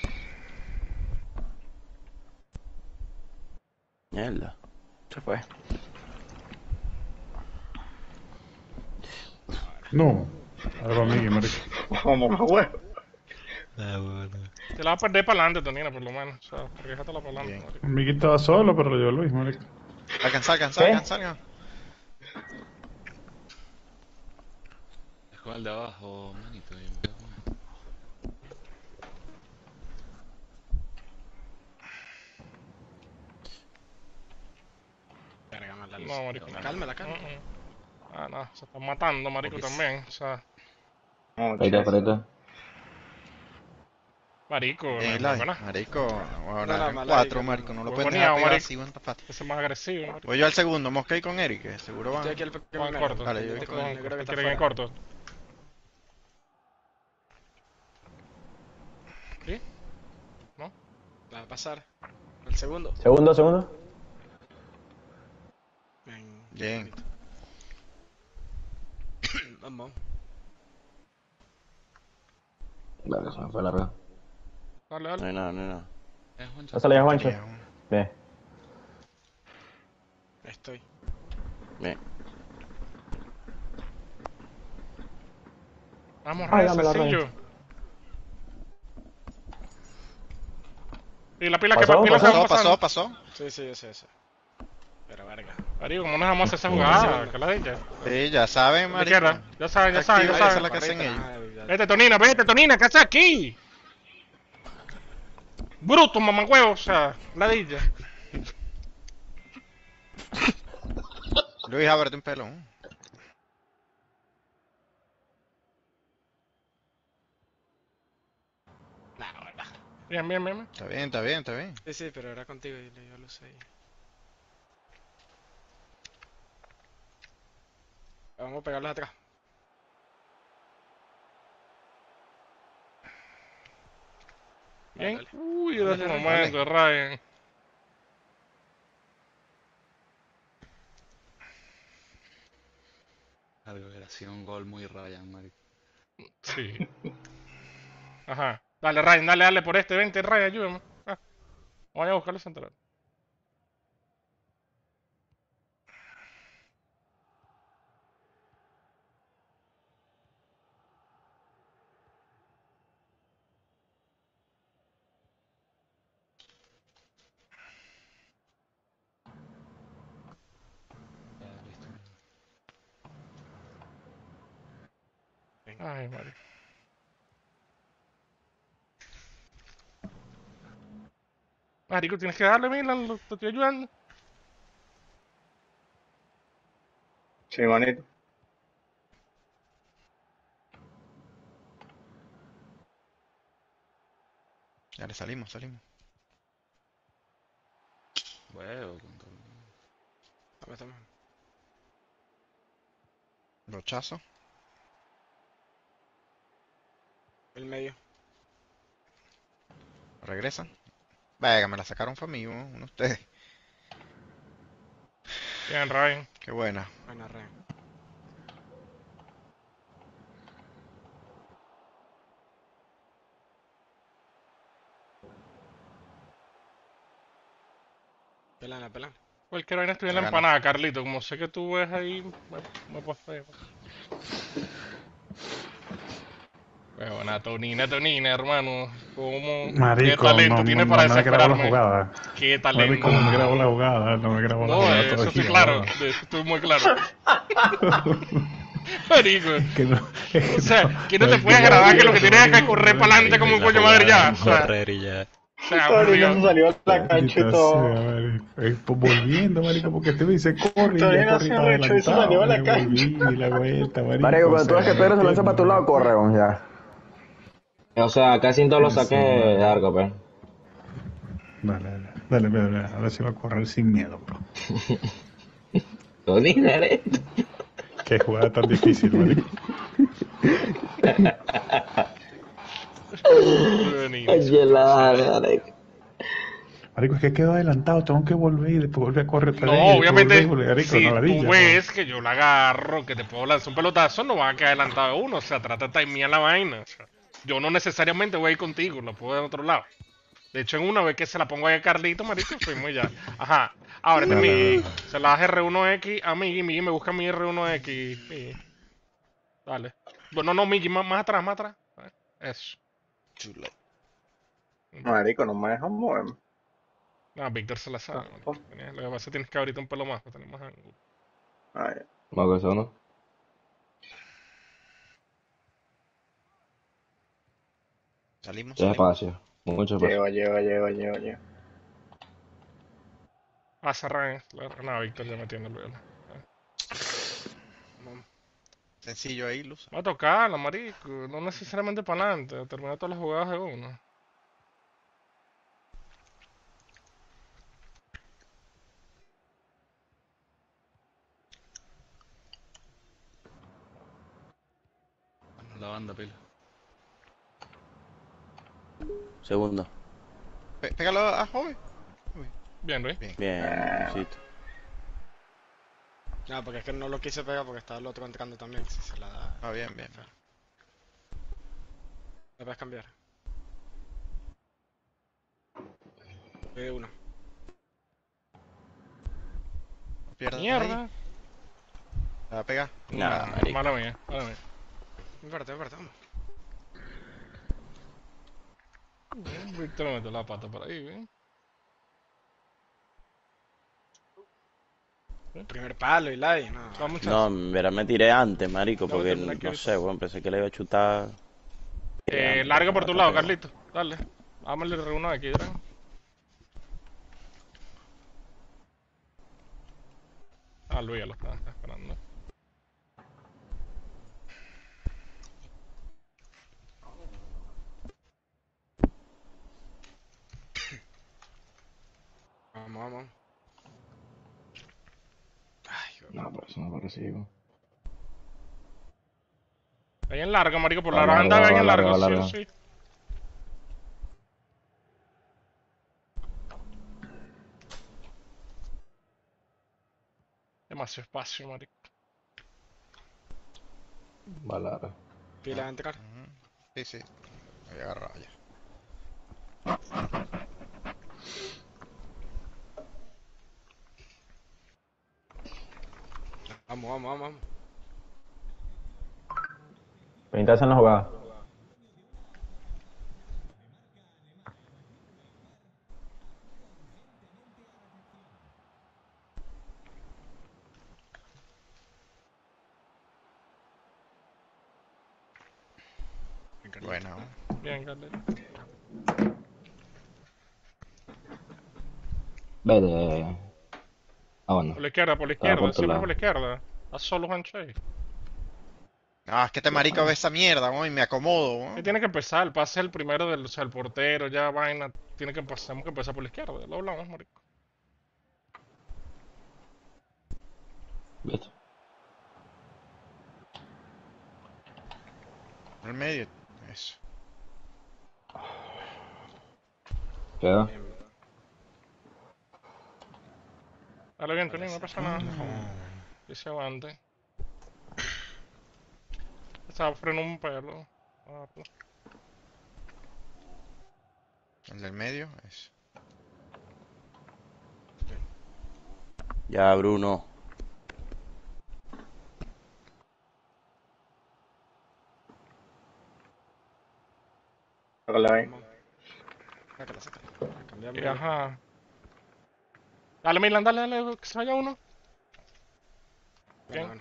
Mierda. Se fue. No. Ahora va Miggy, marico. Vamos a huevo. Te la vas a perder para adelante, Tonina, por lo menos. O sea, déjatela para adelante, marico. Miggy estaba solo, pero lo llevó Luis, marico. Alcanzar. Es con el de abajo, manito. No, marico. Cálmala. Ah, no, se están matando, marico, también. O sea, marico, Marico, ahora No, 4, marico, no lo pueden Huevoneado, dejar pegar marico. así, buen tapate. ese es más agresivo, marico. Voy yo al segundo, Mosca y con Eric, que seguro van. Estoy aquí al Juan primero. corto. Dale, yo Este voy con el negro que está ¿Quieren en afuera. corto? ¿Sí? ¿No? Va a pasar. El segundo. Segundo. Bien. Vamos. Vale, se me fue largo. Dale. No hay nada. Pásale ya, Juancho. Bien. Estoy. Bien. Vamos, Ay, Ray, dame la sencillo. Y la pila Pasó, que va pasando. Pasó. Sí, ese. Pero verga. Marico, ¿cómo nos vamos a hacer esa jugada? ¿Qué la dicha? Sí, ya saben, marico. Izquierda. Ya saben. Esa es la que hacen ellos. Vete, Tonina, ¿qué haces aquí? Bruto, mamagüevo, o sea, ladilla. Luis, ábrete un pelón. Bien. Está bien. Sí, pero era contigo y yo lo sé. Vamos a pegarlos atrás. Bien. Dale. Uy, en ese momento, Ryan. Algo hubiera sido un gol muy Ryan, marico. Sí. Ajá. Dale, Ryan, dale por este. Vente, Ryan, ayúdame. Voy a buscarlo central. Ay, Mario. Marico, tienes que darle, Milan, te estoy ayudando. Sí, manito. Ya le salimos. Huevo, con todo. Dame. Brochazo. El medio. Regresan. Venga, me la sacaron fue a mí, uno de ustedes. Bien, Ryan. Qué buena. Buena red. Pelan. Cualquier vaina estoy en la empanada, Carlito. Como sé que tú ves ahí, me puedes pegar. Buena, Tonina, hermano. ¿Cómo? ¿Qué Marico, talento tiene para no me grabó la desesperarme? jugada. Qué Marico, talento. no me grabó la jugada, no me grabó la No, jugada de eso estoy todavía, claro. weón. De eso estoy muy claro. Marico. Que no, es O que sea, que no no te es puedes que no grabar que lo que entiendo, tienes es que marico, correr no para adelante entiendo. como un La coño madre jugada ya. es correr y ya. O sea, por Tonina Dios. se salió a la cancha y Maldita todo. sea, marico. Pues volviendo, marico, porque este me dice corre y ya Tonina corrí se para arrechó y se salió adelantado. a la Me cancha. volví y la vuelta, Marico, marico. O cuando tú ves sea, que no Pedro se lanza entiendo, para tu lado, marico. corre, weón, ya. O sea, casi en todos los saques Sí, de dale, arco, pues. dale, Pedro, ahora sí va a correr sin miedo, bro. Tonina, eres. Qué jugada tan difícil, marico. Tonina. Ay, dale. Marico, es que quedo adelantado, tengo que volver y después volver a correr otra No, vez y después volver y obviamente, volver, marico, si una tú ladilla, ves que yo la agarro, que te puedo lanzar un pelotazo, no vas a quedar adelantado de uno. O sea, trata de timear la vaina. O sea, yo no necesariamente voy a ir contigo, la puedo de otro lado. De hecho, en una vez que se la pongo ahí a Carlito, marico, fuimos ya. Ajá. Ahora este Miggy. Se la das R1X a Miggy. Miggy me busca mi R1X. Miggy. Dale. Bueno, no, Miggy, más atrás, más atrás. Eso. Marico, no me dejan moverme. No, Víctor se la sabe, marico. Lo que pasa es que tienes que abrirte un pelo más para tener más ángulo. Ay, Más que eso, ¿no? Salimos, Qué salimos. espacio. Mucho espacio. lleva. Ah, cerrar, no, Víctor ya metiendo el velo. Sencillo ahí, Luz. Va a tocarla, marico. No necesariamente para adelante. Terminar todas las jugadas de uno. La banda, pila. Segundo. Pégalo a joven. Bien, Luis. Bien, Luisito. No, porque es que no lo quise pegar porque estaba el otro entrando también. Si se la da. Ah, bien, bien. ¿Me puedes cambiar? Pegué uno. No pierdas Mierda. ahí. ¿La va a pegar? Nah, marico. Mala mía, mala mía. Vamos. Víctor me metió la pata por ahí, ¿bien? Primer palo y like, no. Vamos, No, en verdad me tiré antes, marico, No, porque termina aquí no ahorita. sé, bueno, pensé que le iba a chutar. Tiré antes, Larga por no tu me lado, pegó. Carlito. Dale. Hámale el R1 aquí, ¿verdad? Ah, Luis ya lo está esperando. Vamos. Ay, No, pero eso no lo recibo. Ahí en larga, marico, por Va la banda, larga, ahí va en largo, larga, va sí o larga. sí. Demasiado espacio, marico. Va larga. pila de entrar. Sí, sí. Me había agarrado ya. Vamos. Pintarse en la jugada. Bueno. Bien, Carlito. Vete. Ah, bueno. Por la izquierda, Estaba por tu siempre lado. por la izquierda. Haz solo handshake. Ah, es que este marico ve esa mierda, weón, y me acomodo, Que weón. tiene que empezar, el pase es el primero del, o sea, el portero, ya vaina, tiene que empezar, tenemos que empezar por la izquierda, lo hablamos, marico. Vete. Al medio. Eso. Queda. Dale bien, Tony, no pasa nada. Que se aguante. Estaba frenando un pelo. Ah, pues. El del medio. Eso. Ya, Bruno. Sácala ahí. Sácala, sácala. Y Cambiamos. ajá. Dale, Milan, dale, que se vaya uno. Bueno, Bien. bueno.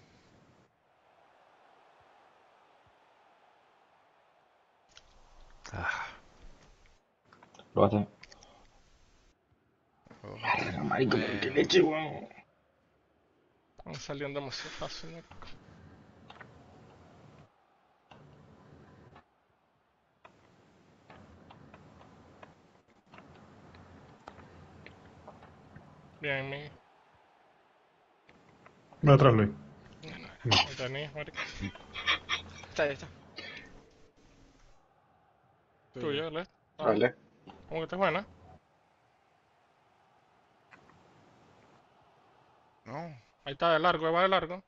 Lo hace. Marico, pero qué leche, weón. Están saliendo demasiado fácil, marico. Bien, mi. Ve atrás, Luis. Ahí tenés, marico. Está, ahí está. Tuyo, dale. Dale. ¿Cómo que te buena? No. Ahí está, de largo, va de largo.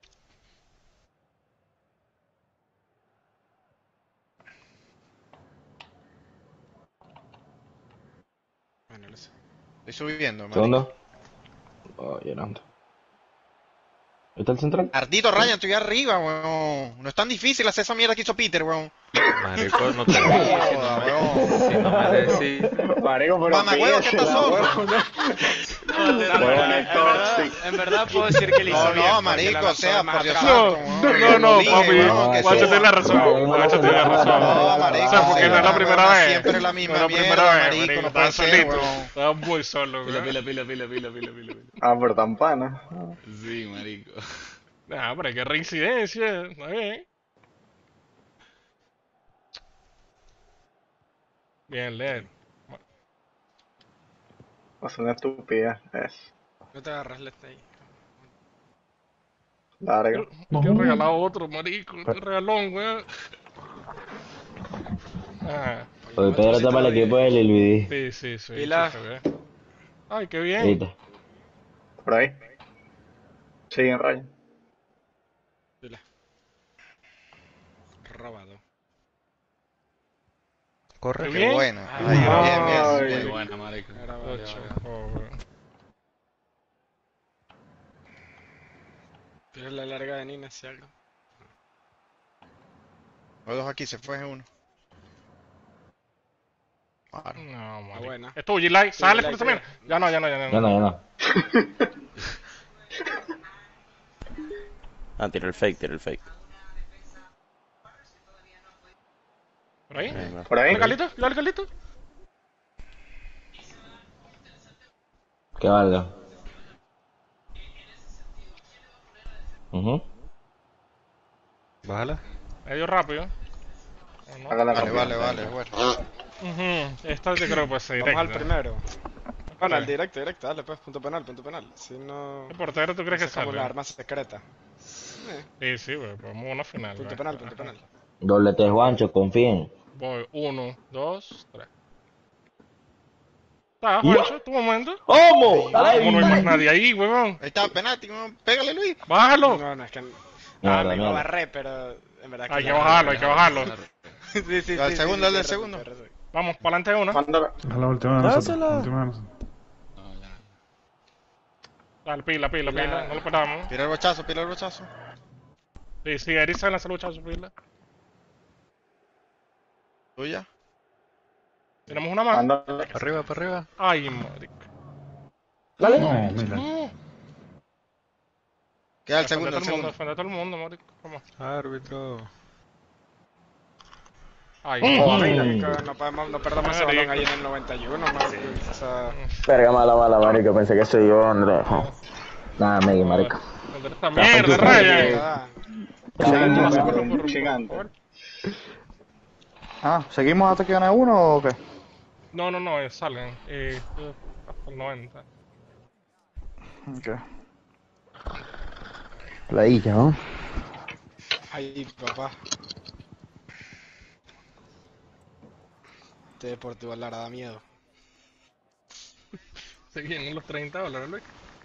Bueno, lo sé. Estoy subiendo, marico. Segundo. Oh, llenando. ¿Ahí está el central? Ardito Ryan, estoy arriba, weón. No es tan difícil hacer esa mierda que hizo Peter, weón. Marico, no te Joda, weón. si no me decís. Marico, pero Mamá, huevo, ¿qué pídesela, pasó? weón. En verdad puedo decir que le hizo No, bien, no, porque marico, la o sea, zona por Dios atrás. santo, weón. No, Dije, papi. weón, que Guacho sí. tiene razón. Guacho tiene razón. No, marico, O sea, porque no es la primera vez. Siempre es la No misma es la mierda, primera vez, marico, marico. no puede Estaba ser, solito. weón. Estaba muy solo, Pila, güey. pila. Ah, pero tan pana. Sí, marico. Ah, pero qué reincidencia. Está bien. Bien, Led. Va a ser una estupidez. Es. No te agarras la ahí. Larga. Me quiero regalar otro, marico. Este regalón, güey. Ah, Hoy Pedro está para el equipo de Luis. sí. Pila. sí se ve. Ay, qué bien. Ahí está. Por ahí. Sigue en Ryan. Pila. Robado. Corre. Qué Qué bien. buena. Ay, Ay, ay. bien, Muy bien. buena, marico. Ahora vale, Ocho. vale. Oh, güey. Pero la larga de Nina si algo. Los dos aquí, se fue uno. Claro. No, marico. buena. Es tuyo, G-Like. Sale por G-Like, esa mierda. Ya no. Ya no. Ah, tira el fake. ¿Por ahí? Por ahí. Dale, Carlito. Que valga. Bájala. Medio rápido. ¿O no? Hágala Vale, rápido. vale, bueno. Esta yo creo que puede ser Vamos al directa. primero. Bueno, al Ok. directo, dale pues, punto penal. Si no... ¿Qué portero tú crees que sacamos la salga? arma secreta. Sí, güey, podemos una final. Punto güey. penal. Doble T, Juancho, confíen. Voy, 1, 2, 3. ¿Está, Juancho? ¿Tu momento? ¿Cómo? ¿Cómo no hay más nadie ahí, huevón? Ahí está, penalti, weón. Pégale, Luis. ¡Bájalo! No, es que... Mierda, me mierda. barré, pero en verdad Hay que la- bajarlo, hay que bajarlo. Sí. El segundo, el del tienes segundo. razón, tienes razón. Vamos, para adelante una. Mándala. Es la última de nosotros. Dásela. La última de nosotros. No, ya. Dale, pila. No lo esperamos. Pila el bochazo. Sí, Eriza en la salud, chazo, pila. Tuya. Tenemos una más. Mándala. Para arriba. Ay, marico. No, mira. No. Queda el Defende segundo, a todo el mundo, marico. ¿Cómo? Árbitro. Ay, Marico, no perdamos ese balón ahí en el 91, marico. O sea, Verga, mala, marico. Pensé que soy yo, Andrés. Nada, Meggy, marico. esta mierda, Ryan. ¿verdad? Un gigante. Ah, ¿seguimos hasta que gane uno o qué? No, salgan. Hasta el 90. Ok. Playilla, ¿no? Ay, papá. Este Deportivo Lara da miedo. Seguimos en los $30, Luis.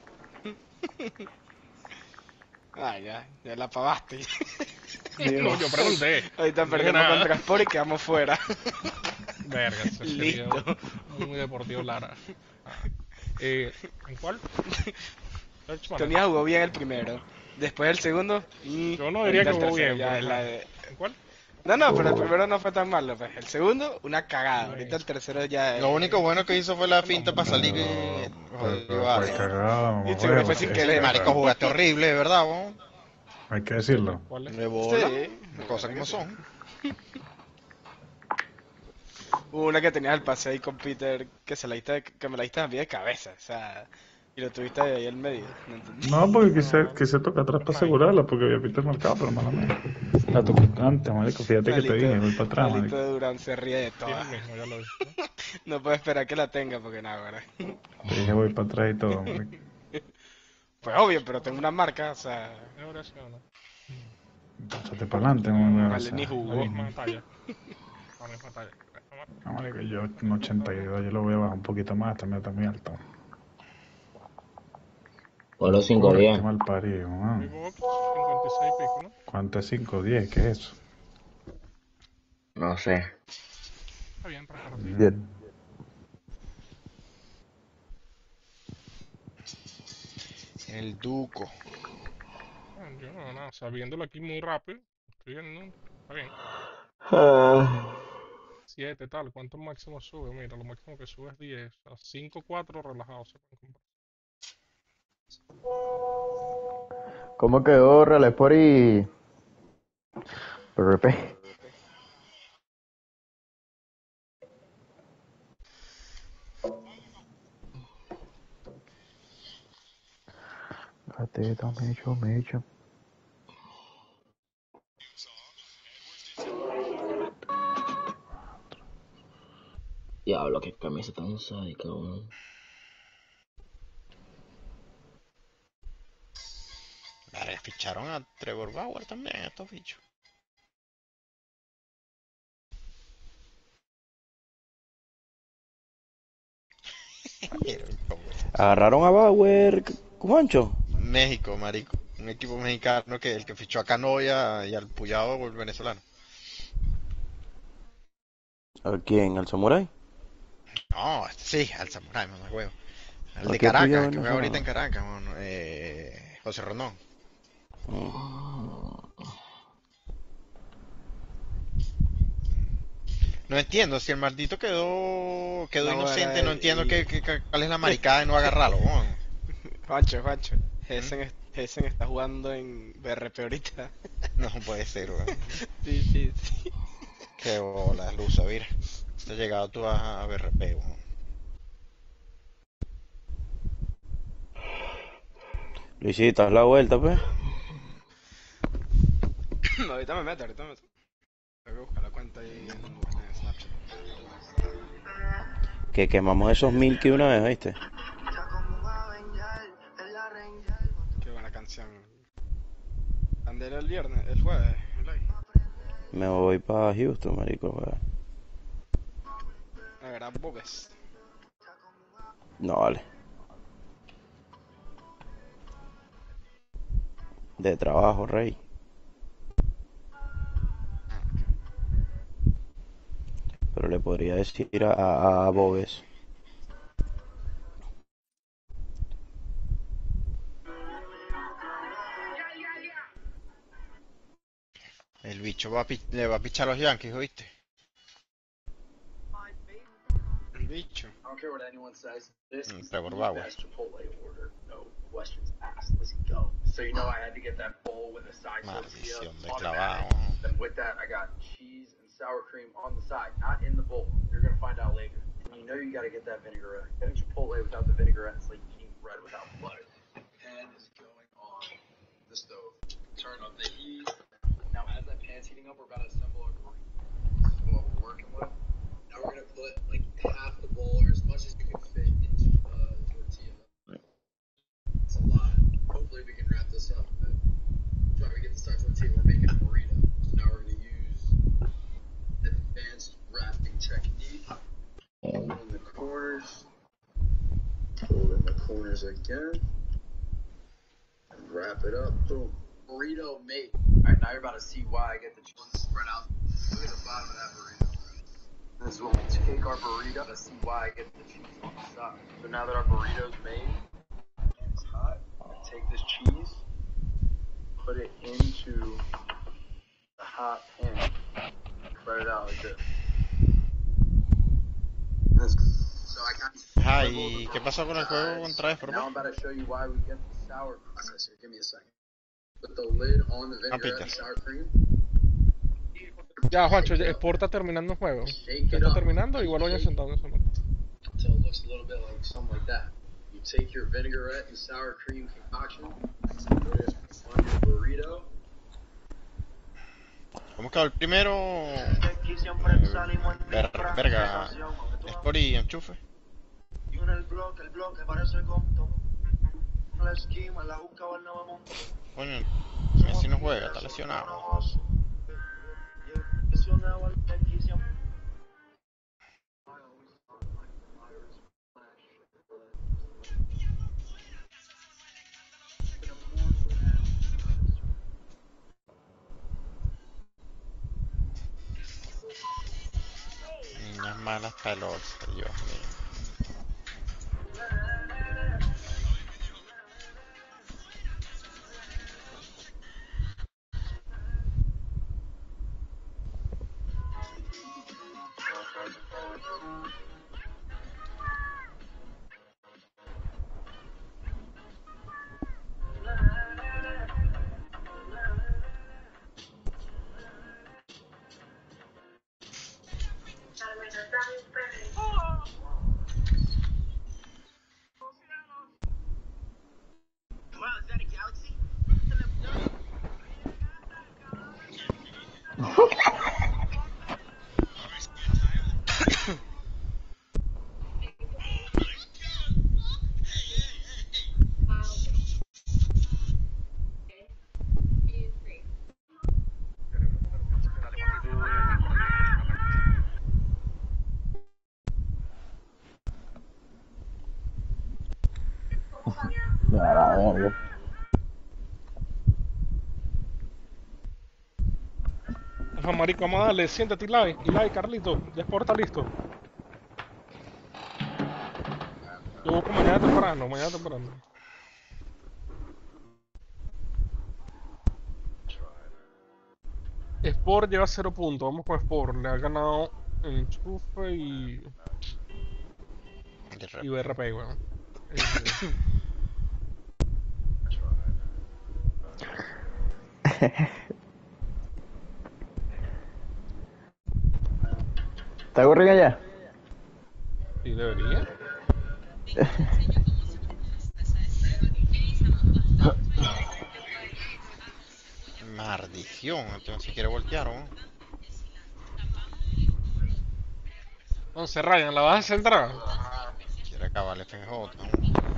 Ah, ya la pavaste. No, yo pregunté. Ahorita perdemos Nada. contra Sport y quedamos fuera. Verga, eso sería Listo. muy deportivo Lara. ¿En cuál? Tony jugó bien el primero. Después el segundo. Yo no diría que jugó bien, Ya, pero- la de... ¿En cuál? No, pero el primero no fue tan malo, pues. El segundo, una cagada. Ahorita el tercero ya... Lo único bueno que hizo fue la finta para salir Pero vale. fue cagado, Y seguro fue sin querer. Marico, jugaste horrible, ¿verdad, vos? Hay que decirlo. ¿Cuál es? De bola, Sí. cosas como son. Hubo una que tenías el pase ahí con Peter que me la diste a mí de cabeza, o sea, y lo tuviste ahí en medio, ¿no entendí? No, porque quise tocar atrás para asegurarla, porque había visto el mercado, pero mala mía. La toqué antes, marico, fíjate que te dije, voy para atrás, Malito marico. de Durán se ríe de Sí, todas. el mismo, ya lo vi. No puedo esperar que la tenga porque nada, ¿verdad? Te dije, voy para atrás y todo, marico. Pues obvio, pero tengo una marca, o sea, ¿Ahora sí o no? Échate para adelante, marico. vale, ni La jugó. misma talla. La misma talla. No, marico, yo un 82, yo lo voy a bajar un poquito más, también está muy alto. Por los Corre, 5-10. qué mal parido, Mi man. box, 56 y pico, ¿no? ¿Cuánto es 5-10? ¿Qué es eso? No sé. Está bien para carretera. Bien. El Duco. Yo no, nada, o sea, viéndolo aquí muy rápido, estoy viendo, está bien. 7 tal, ¿cuánto máximo sube? Mira, lo máximo que sube es 10, o sea, 5-4 relajados se pueden comprar. ¿Cómo quedó Relesport y RP? Gateta, mecho. Diablo, qué camisa tan sádica, weón. Vale, ficharon a Trevor Bauer también, estos bichos. Agarraron a Bauer, Juancho. México, marico. Un equipo mexicano que el que fichó a Canoya y al Puyado el venezolano. ¿A quién? ¿Al Samurai? No, sí, al Samurai, mamá huevo. Al ¿Por de qué Puyado Caracas, que juega ahorita en venezolano? Caracas, bueno, José Rondón. No entiendo, si el maldito quedó No, inocente, no entiendo y... cuál es la maricada de no agarrarlo. Bueno. Juancho, Hessen está jugando en BRP ahorita. No puede ser, weón. Sí. Qué bola, Luza, mira. Te has llegado tú a BRP, weón. Luisito, haz la vuelta, pues. ahorita me meto. Tengo que buscar la cuenta ahí en Snapchat. Que quemamos esos 1000 que una vez, ¿viste? Qué buena canción. Andera el jueves, Me voy para Houston, marico, weón. a ver, a Bobes. No, vale. De trabajo, rey. Pero le podría decir a Bobes. El bicho le va a pichar a los Yankees, ¿oíste? El bicho. Trevor Bauer. Maldición de clavado. ¿Y qué pasó con el juego contra Espro? No picas. Ya, Juancho, Sport está terminando el juego. Ya está terminando, igual voy a sentado en esa madre. ¿Cómo quedó el primero? Verga. Sport y enchufe. Coño, Messi no juega, está lesionado. Niñas malas pelotas, Dios mío. Ajá, marico, vamos a darle, siéntate, Eli, Carlito, ya Sport está listo. Yo busco mañana temprano, mañana temprano. Sport lleva 0 puntos, vamos con Sport, le ha ganado Enchufe y BRP, weón. ¿Te aburren allá? Sí, debería. Maldición, entonces se quiere voltear, ¿no? Entonces, Ryan, ¿la vas a centrar? Quiere acabar el FJ, ¿no?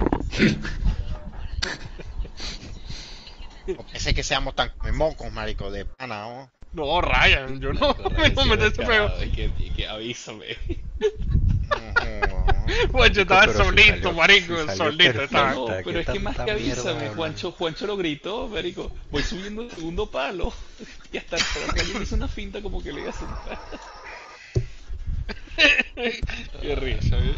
No pensé que seamos tan mocos, marico, de pana, ¿no? No, Ryan, yo no me voy a meter ese pego. Que avísame. Juancho estaba pero si solito, salió- marico, si salió solito perfecto. estaba. No, ¿Qué pero es que más tanta que mierda avísame, hablan? Juancho lo gritó, marico. Voy subiendo el segundo palo. Y hasta Ryan hizo una finta como que le iba a sentar. Qué risa, ¿eh?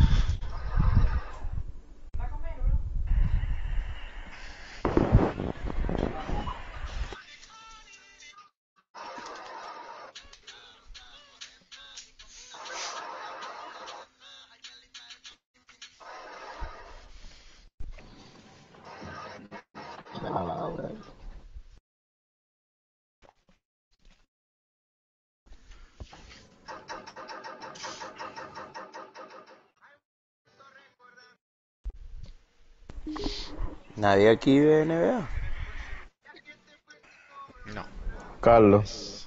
Nadie aquí ve NBA. No. Carlos.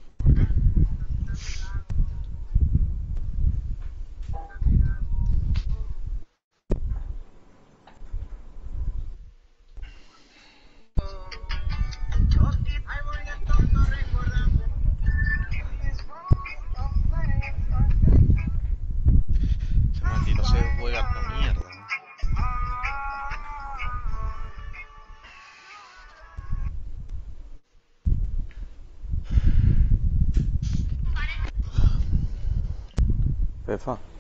Ese maldito se juega esta mierda, ¿no? Fefa.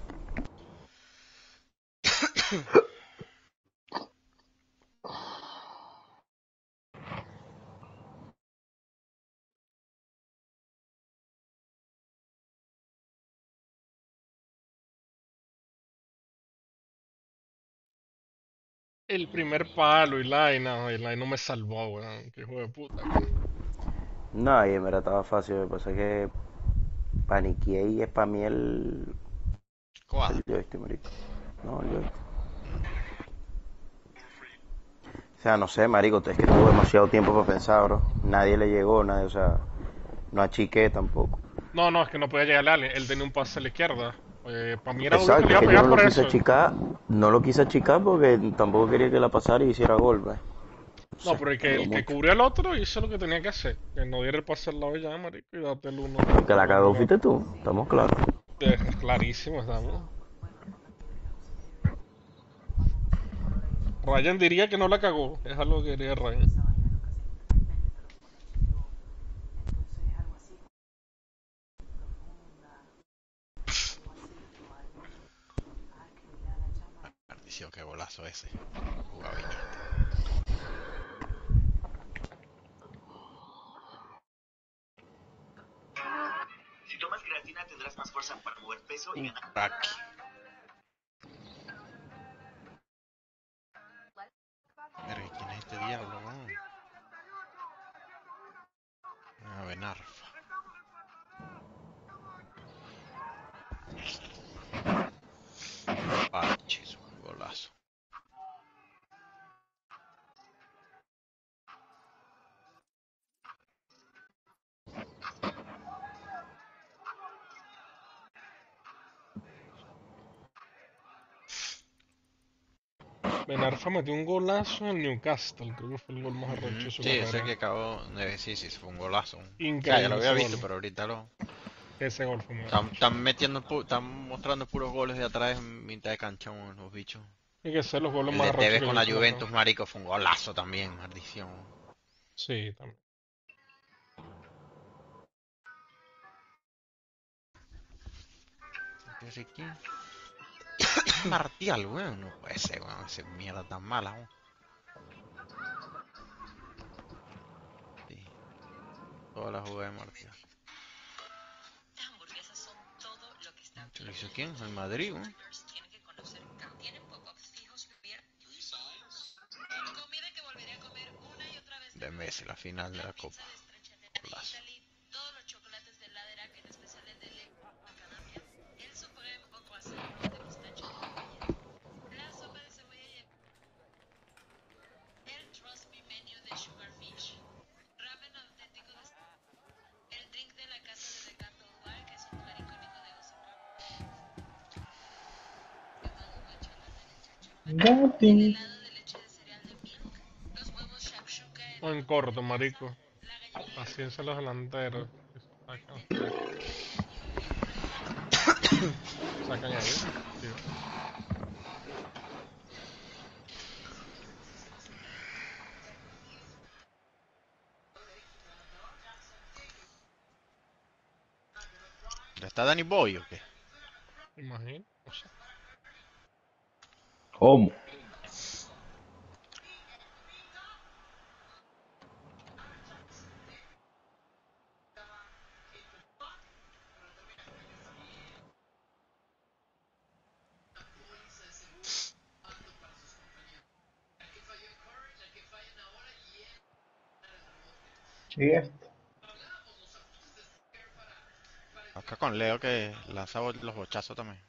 El primer palo y Line no me salvó, weón. Qué hijo de puta. No, y en verdad estaba fácil. Lo que pasa es que paniqueé y spameé el Coada. joystick, marico. No, el joystick. O sea, no sé, marico, es que tuvo demasiado tiempo para pensar, bro. Nadie le llegó, nadie, o sea, no achiqué tampoco. No, es que no podía llegarle a alguien. Él tenía un pase a la izquierda. Para mí era obvio que le Exacto, iba es a que yo pegar no por lo quise eso. achicar, no lo quise achicar porque tampoco quería que la pasara y hiciera gol, pues. No No, sé, pero tardó el que mucho. cubrió al otro hizo lo que tenía que hacer. Que no diera el pase al lado ya, marico, y date el uno El que la por cagó otro lado. fuiste tú, estamos claros. Es clarísimo, estamos. Ryan diría que no la cagó. Es algo que diría Ryan. Maldición, qué golazo ese. Jugaba Iniesta. Si tomas creatina tendrás más fuerza para mover peso y ganar. Crack. Verga, ¿quién es este diablo, weón? A ver, Narfa. Parches, un golazo. Benarfa metió un golazo al Newcastle. Creo que fue el gol más arrecho de su Sí, ese que carrera. acabó de sí, fue un golazo. O sea, ya lo Increíble había ese visto, gol. pero ahorita lo Ese gol fue muy están metiendo, están mostrando puros goles de atrás en mitad de cancha, los bichos. Hay que ser los goles El más de arrechos Tevez que con yo he la visto en la Juventus, cara. marico, fue un golazo también, maldición. Sí, también. ¿Ese quién? Martial, weón, no puede ser, weón, esa mierda tan mala, weón. Sí, toda la jugada de Martial. ¿Lo hizo quién? El Madrid, weón. De Messi, la final de la Copa. Golazo. Gati. O en corto, marico. Paciencia a los delanteros. Sacan ahí. Sí. ¿Ya está Danny Boy o qué? Imagino. O sea, ¿Cómo? Y esto. Acá con Leo que lanza los bochazos también.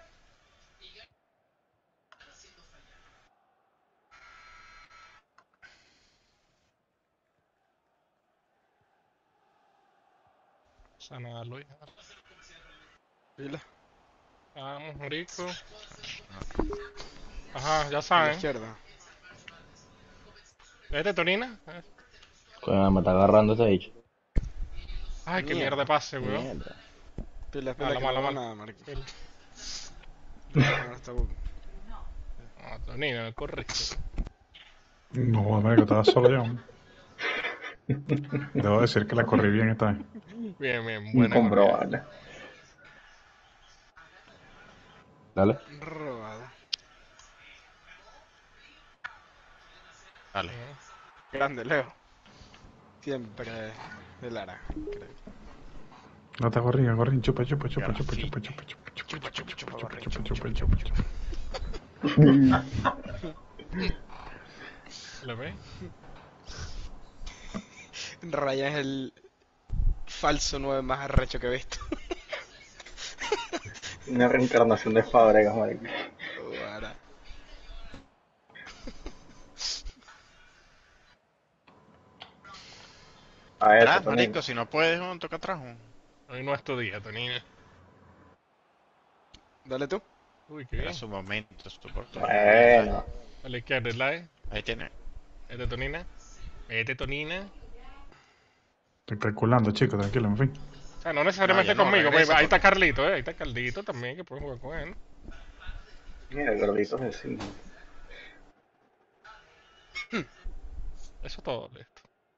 sanarlo, hija. Pila. Vamos, marico. Ah. Ajá, ya A la saben. izquierda. ¿Vete, Tonina? Coño, me está agarrando ese bicho. Ay, qué mierda de Mierda. pase, weón. Mierda. Pila, Mala, que mala, no hago mala. nada, marico. Pila. Ahora está bueno. Ah, Tonina, me corriste. No, marico, estaba solo yo. Debo decir que la corrí bien esta vez. Bien, buena. Incomprobable. Dale. Robado. Dale. Grande, Leo. Siempre de Lara, increíble. No te gorrín, chupa, chupa, chupa, chupa, Garafín. chupa, chupa, chupa, chupa, Chupa, chupa, chupa, chupa, gorrín, chupa, chupa, chupa, chupa, chupa, chupa, chupa. chupa. ¿Lo ves? Ryan es el falso 9 más arrecho que he visto. Una reencarnación de Fábregas, marico. Guara. A eso, Atrás, Tonino. marico, si no puedes, toca atrás. Hoy no es tu día, Tonina. Dale tú. Uy, qué Era bien. su momento, su oportunidad. Bueno. A la izquierda, el like. Ahí tiene. Tonina. Tonina. Estoy calculando, chicos, tranquilo, en fin. O sea, no necesariamente No, ya no, conmigo. regresa, Ahí está porque- Carlito, Ahí está Carlito también, que puede jugar con él. Mira, el gordito es así. Eso es todo, listo.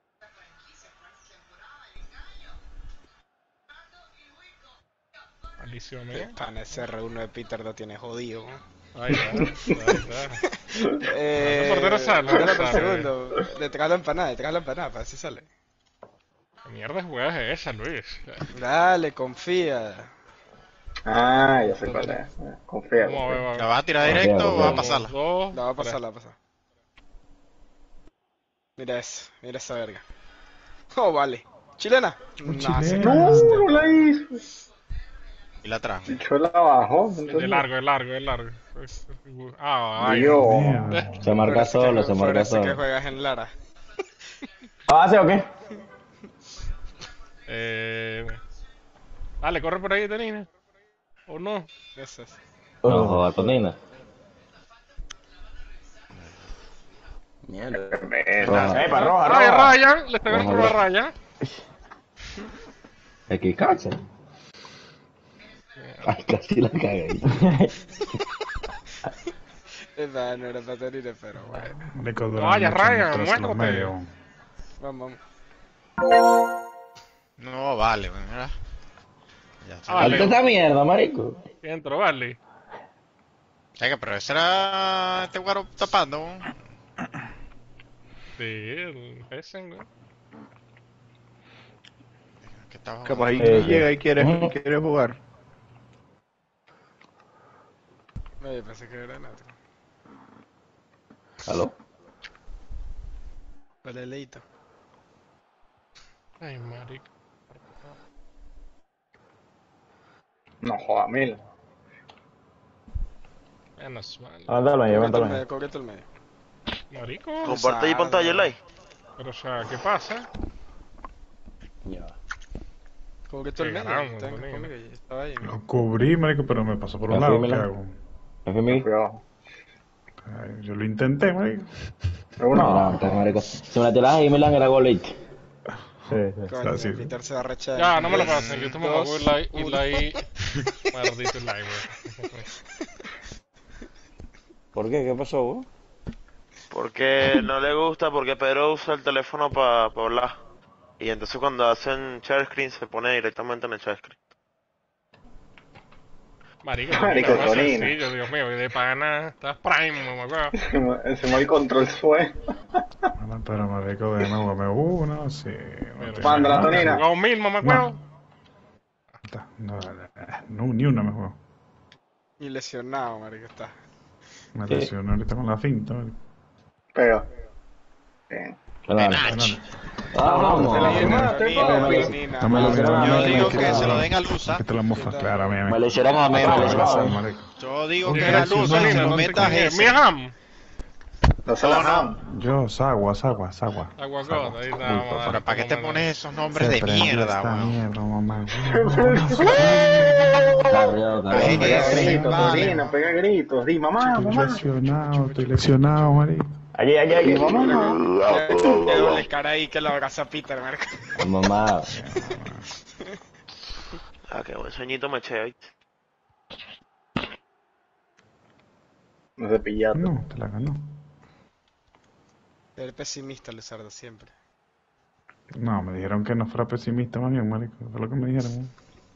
Maldición, ¿eh? Pan, ese R1 de Peter lo tiene jodido. Ahí está, ahí está. Eh, Ese portero sale, espérate un sale. segundo. Detrás la empanada, para ver si sale. ¿Qué mierda de jugada es esa, Luis? Dale, confía. Ah, ya sé cuál es. Confía, Vamos a ver, confía. vamos. ¿La vas a tirar directo o vas a Uno, pasarla? dos, La va a pasar, tres. la va a pasar. Mira eso, mira esa verga. Oh, vale. ¿Chilena? Un No, se chileno. No, cagaste. no la hizo. Y la atrás. Yo la bajó. Es entonces- largo, es largo, es largo. Ah, ay. Dios. Mierda. Se marca solo, se marca Parece que solo. juegas en Lara. ¿Avance o qué? Dale, corre por ahí, Tonina. ¿O no? Eso es. No, joda, Tonina. Mierda. Epa, roja, Ay, roja. Ryan, le está ganando Roja, a Ryan. Aquí cacha. Ay, casi la cagué. Esa no era para Torino, pero bueno. Marico, No vaya, mucho Ryan, tras los muéstrate. medios. Vamos, No, vale, güey, mira. Ya está. Vale. Alta esa mierda, marico. Entro, vale. Oiga, pero ese era este guaro tapando. Sí, el Hessen, ¿no? Que estaba Capaz ahí Sí. llega y quiere Ujú. jugar. Oye, pensé que era el otro. Aló. Vale, leíto. Ay, marico. No joda, mil. Menos mal. Ándalo, Cóbrete el llévatelo. medio, cóbrete el medio. Marico. Comparte ahí pantalla, like. Pero, o sea, ¿qué pasa? Ya. Cóbrete el Sí, medio. ganamos, Tengo Tonino. conmigo, yo estaba ahí. Lo cubrí, marico, pero me pasó por un Ya lado. fui, ¿Qué Milán. hago? ¿FMI? Cuidado. Ay, yo lo intenté, marico. Pero uno. No, antes, marico. Si me la tiras ahí, Milan era golito. Sí, sí. Coño, Así. Peter se va a rechazar. Ya, no me lo pasen. Yo tomo Dos, un like y uno. like. Maldito like, güey. ¿Por qué? ¿Qué pasó, vos? Porque no le gusta, porque Pedro usa el teléfono para hablar. Y entonces cuando hacen share screen se pone directamente en el share screen. Marico, Marico, Tonina, más Tonina. sencillo, Dios mío, de pana. Estás prime, mamá. Encima el control fue. Bueno, pero marico, déjame jugarme uno, sí. Mándala, Tonina. Jugado 1000, mamá, No. No, ni una me jugó. Y lesionado, marico, está. Me lesioné ahorita con la finta, marico. Pega. Bien. Penach. Vamos. Dame la mierda, Yo me digo quita que se la- lo den a Lusa. que te la mofa, claro, Me le hicieron a mí, me le hicieron a mí. marico. Yo digo Ok, que a sí, Lusa y se lo no sé metas quién es. ese. Miaham. No se la ham. Yo, Sagua. Aguacot, ahí está. vamos a Pero dar ¿para qué te como pones esos nombres Se de prendió mierda, esta weón? mierda, mamá. Carrió, Ay, carrió. sí, Gritos, vale. Tonina, pega gritos. Di, mamá, mamá. Estoy lesionado, marico. Allí, allí, allí. Qué doble cara ahí que lo abraza Peter, marico. Mamá. Ah, qué buen sueñito me eché hoy. No se pillaste. No, te la ganó. Eres pesimista, Luzardo, siempre. No, me dijeron que no fuera pesimista, más bien, marico. Eso es lo que me dijeron.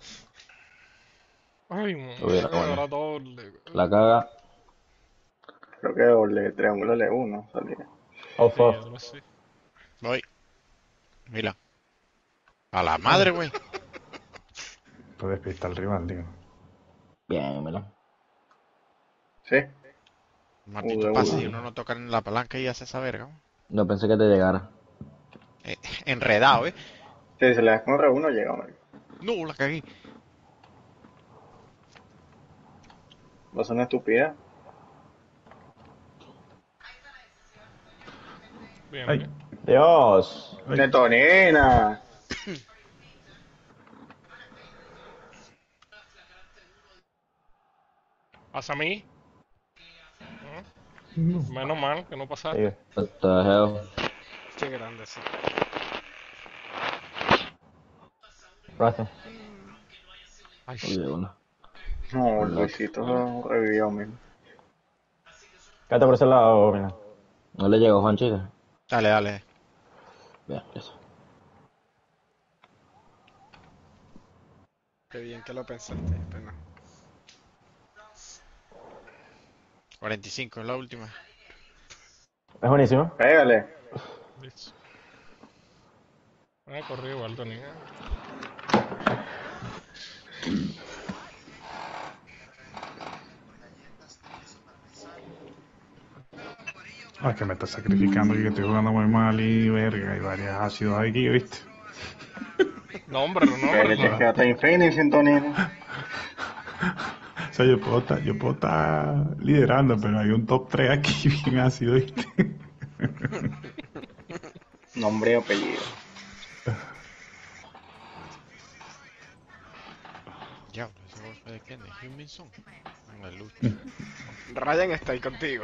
Ay, mamá, Hubiera, bueno. ahora doble. La caga. Creo que doble triángulo L1 salía. Off, Sí, off. algo así. Voy. Mira. A la madre, güey. Puedes despistar al rival, digo. Bien, Milan. ¿Sí? Martito de pasa uno. y uno no toca en la palanca y hace esa verga. No pensé que te llegara. Enredado, ¿eh? Sí, si le das con R1 llega, marico. No, la cagué. Va a ser una estupidez. Bien, Ay, bien. Dios. Netonina. ¿Pasa a mí? no. Menos mal que no pasaste. What the hell? Qué grande, sí. Gracias. Ay, Oye, uno. No, Luisito revivió, mismo. Quédate por ese lado, mira. No le llegó, Juan, chica. Dale, dale. Bien, eso. Qué bien que lo pensaste, pena. 45 es la última. Es buenísimo. Pégale. listo. Corrí igual, Tony. Ah, que me está sacrificando y que estoy jugando muy mal y verga, hay varios ácidos aquí, ¿viste? No, hombre, no, hombre. Que quédate Infinity sin Tonina. O sea, yo puedo estar liderando, pero hay un top 3 aquí bien ácido, ¿viste? Nombre y apellido. Diablo, ese golpe de quién, de Huminson. La lucha. Ryan está ahí contigo.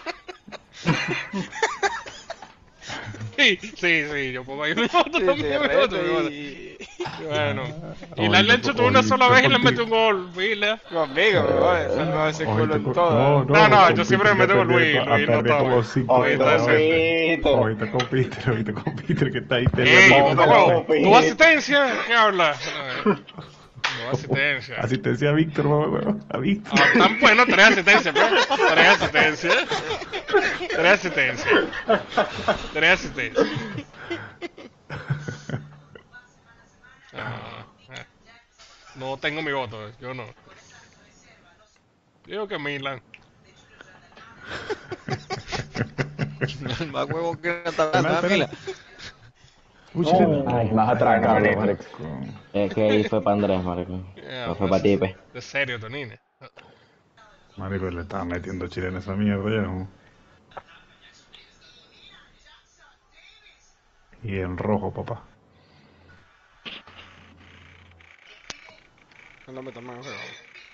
Sí, yo pongo ahí mi foto Sí, también. sí, mi foto, mi foto. Bueno. Y la han hecho tú una sola vez y le mete un gol, Vila. Conmigo, me voy a salvar ese culo en todo. No, yo siempre me meto con Luis, Luis no está, como güey. 5 Luis está decente. Ahorita con Peter, que está ahí ¡Ey, peleando. mamá! ¿Tu asistencia? ¿Qué hablas? No, asistencia. Asistencia a Víctor, mamá, a Víctor. Tan bueno, 3 asistencias, pues. 3 asistencias. 3 asistencias. 3 asistencias. No tengo mi voto, yo no. Digo que Milan. El más huevo que no está dando la fila. Ay, vas a trancarlo, marico. Es que ahí fue para Andrés, marico. No fue para ti, pe. De serio, Tonine. Marico, le estaba metiendo chile en esa mierda ya, ¿no? Y en rojo, papá. No lo metas más en juego.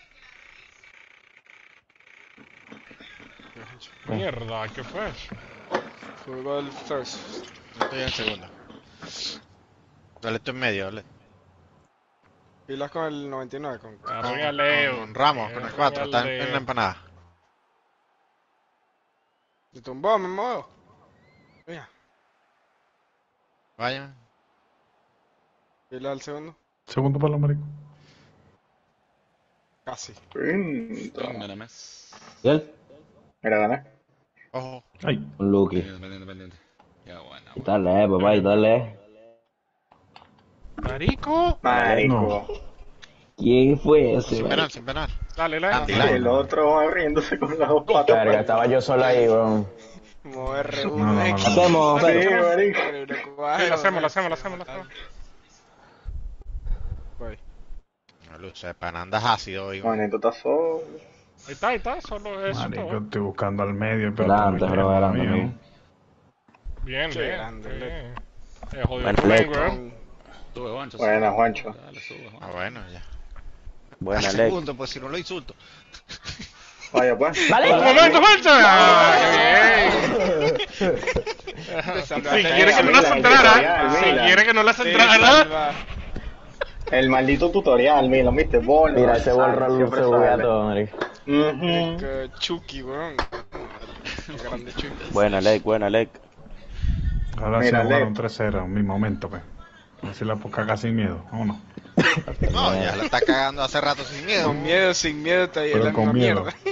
Mierda, ¿qué fue eso? Fue gol first. No estoy en segundo. Dale esto en medio, dale. Pilas con el 99, con Arriba, Leo. Con Ramos, con el 4, está en la empanada. Me tumbó, me muevo. Mira, Vaya. pila al segundo. Segundo palo, marico. Casi. Nada más. ¿Y él? Mira, gané. Ojo. Ay. Un Lucky. Pendiente. Ya, bueno. Dale, papá, y dale. Marico. Marico. ¿Quién fue ese? Sin penal, sin penal. Dale, Andy Leo. Line. El otro va riéndose con las dos patas. Verga, estaba yo solo ahí, weón. Como R1. No. Hacemos, Sí, pero... marico. Sí, lo hacemos. Voy. No, lucha de pan, andas ácido hoy. Manito está solo. Ahí está, solo eso. Marico, Todo. estoy buscando al medio, pero... Adelante, bro, adelante, mío. amigo. Bien, Qué bien. grande, bien. Jodido Bueno, tu Leo. lengua. Sube, Juancho. Buena, Juancho. Dale, sube, Juancho. Ah, bueno, ya. Buena, Al Lex. segundo, pues si no lo insulto. Vaya, pues. ¡Un momento, Juancho! ¡Ah, qué bien! Si quiere que no la centrara, si quiere que no la centrara. El maldito tutorial, mira, viste, bola. Mira, ese borra siempre se buguea sale. todo, marico. Ujú. Chucky, weón. Grande Chucky. Buena, Lex, buena, Lex. Ahora sí Mira, jugaron Leo. 3-0, mi momento, pues. A ver si la puedo cagar sin miedo, vámonos. No, ya la está cagando hace rato sin miedo. Con miedo, sin miedo, está ahí Pero la con misma miedo. mierda.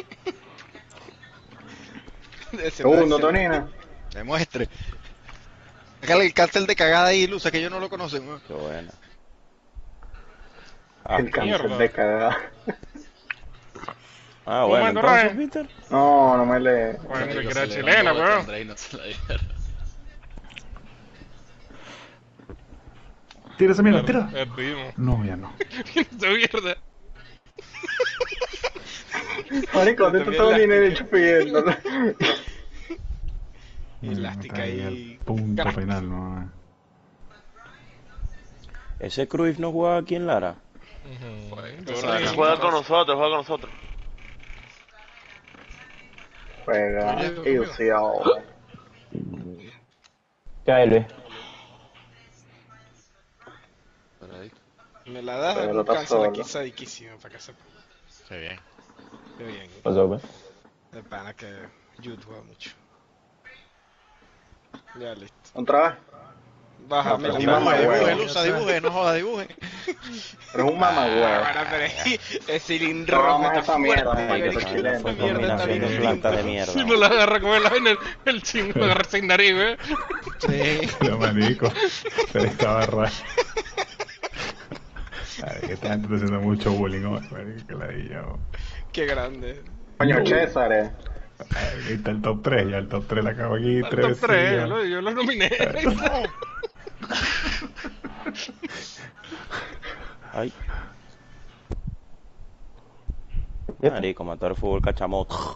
Segundo, Tonina. Demuestre. Déjale el cárcel de cagada ahí, Luza, que ellos no lo conocen. ¿No? Qué buena. El cáncer mierda. de cagada. Ah, bueno, Momento, entonces, Ryan. Peter. No, no me le. Bueno, Marico, que se era le chilena, levantó weón. André y no se la dieron. Tira esa mierda, tira. Perdimos. No, ya no. Esa mierda. Marico, ¿dónde está todo el dinero hecho pidiendo? Elástica y... Punto final, no. Ese Cruyff no jugaba aquí en Lara. Juega con nosotros, juega con nosotros. Juega UCL. ¿Qué hay, Luis? Me la das Pero en no un está cancel solo. aquí sadiquísimo para que sepa. Qué bien. Qué bien. Pasó, pues. De pana que Jude juega mucho. Ya listo. ¿Otra vez? Baja, No, mira, pero mira, dibuje, mira, dibuje, mira. Lusa, dibuje, no joda, dibuje. Pero es un mamagüevo. Bueno, pero es cilindro No, rojo vamos a está esa mierda, fuerte, maldito marico. chileno. Esta Fue mierda está combinación bien de planta de mierda. Si no la agarra con el chingo, lo agarra sin nariz, ¿eh? Sí. Pero marico, se le estaba raro. Ay, que esta gente está haciendo mucho bullying hoy, marico, que la di yo. Qué grande. Coño, César, Ahí está el top 3, ya el top 3 la acabo aquí. El top 3, yo lo nominé. Ay. Marico, mató al fútbol cachamoto.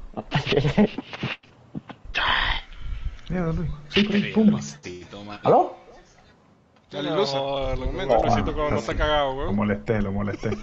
Mierda, Luis. Sí, por ahí, pumba. ¿Aló? Dale, Lusa. No, lo momento, Luisito, cuando no está cagado, Lo weón. molesté, lo molesté.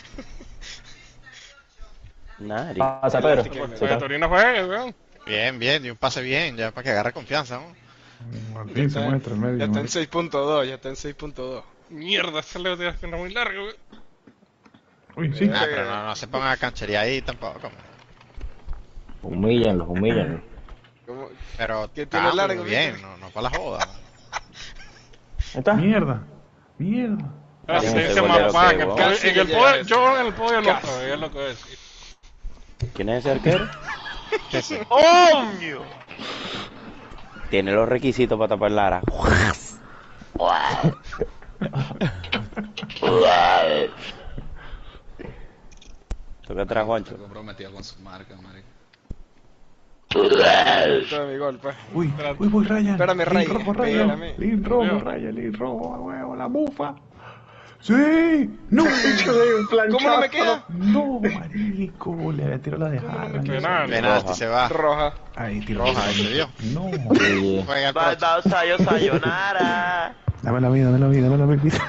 Nari. Pasa, Pedro. Oye, Torino juegue, weón. Bien, bien, y un pase bien, ya para que agarre confianza, ¿no? Martín se muestra en medio. Ya está en marico. 6.2, ya está en 6.2. Mierda, ese Leo tiene las piernas muy largas, weón. Uy, sí. Ah, pero no se pongan a canchería ahí tampoco. Humíllanlos, humíllanlos. ¿Cómo? Pero ¿Qué tiene largo, bien, Víctor? no para la joda. ¿Ahí está? Mierda. Mierda. Ah, Tiene sí, un ese segundero mapán. que, En weón. el podio, yo en el podio lo estoy, es lo que voy a decir. ¿Quién es ese arquero? ¡Coño! Tiene los requisitos para tapar Lara. Toca atrás, Juancho. Estoy comprometido con su marca, marico. Todo mi gol, pues. Uy, voy Ryan. Espérame, Lin Ryan, rojo, espérame. Ryan. Lin rojo, Ryan. Lin rojo, a huevo, la bufa. ¡Sí! ¡No! ¿Cómo no me queda? No, marico. Le había tirado la de Haaland. Penal. Penalti, se va. Roja. Ahí, tiro. Roja, ahí se dio. No. Juega el Bye, próximo. bye, sayonara. Dame la vida, dame la vida, dame la vida.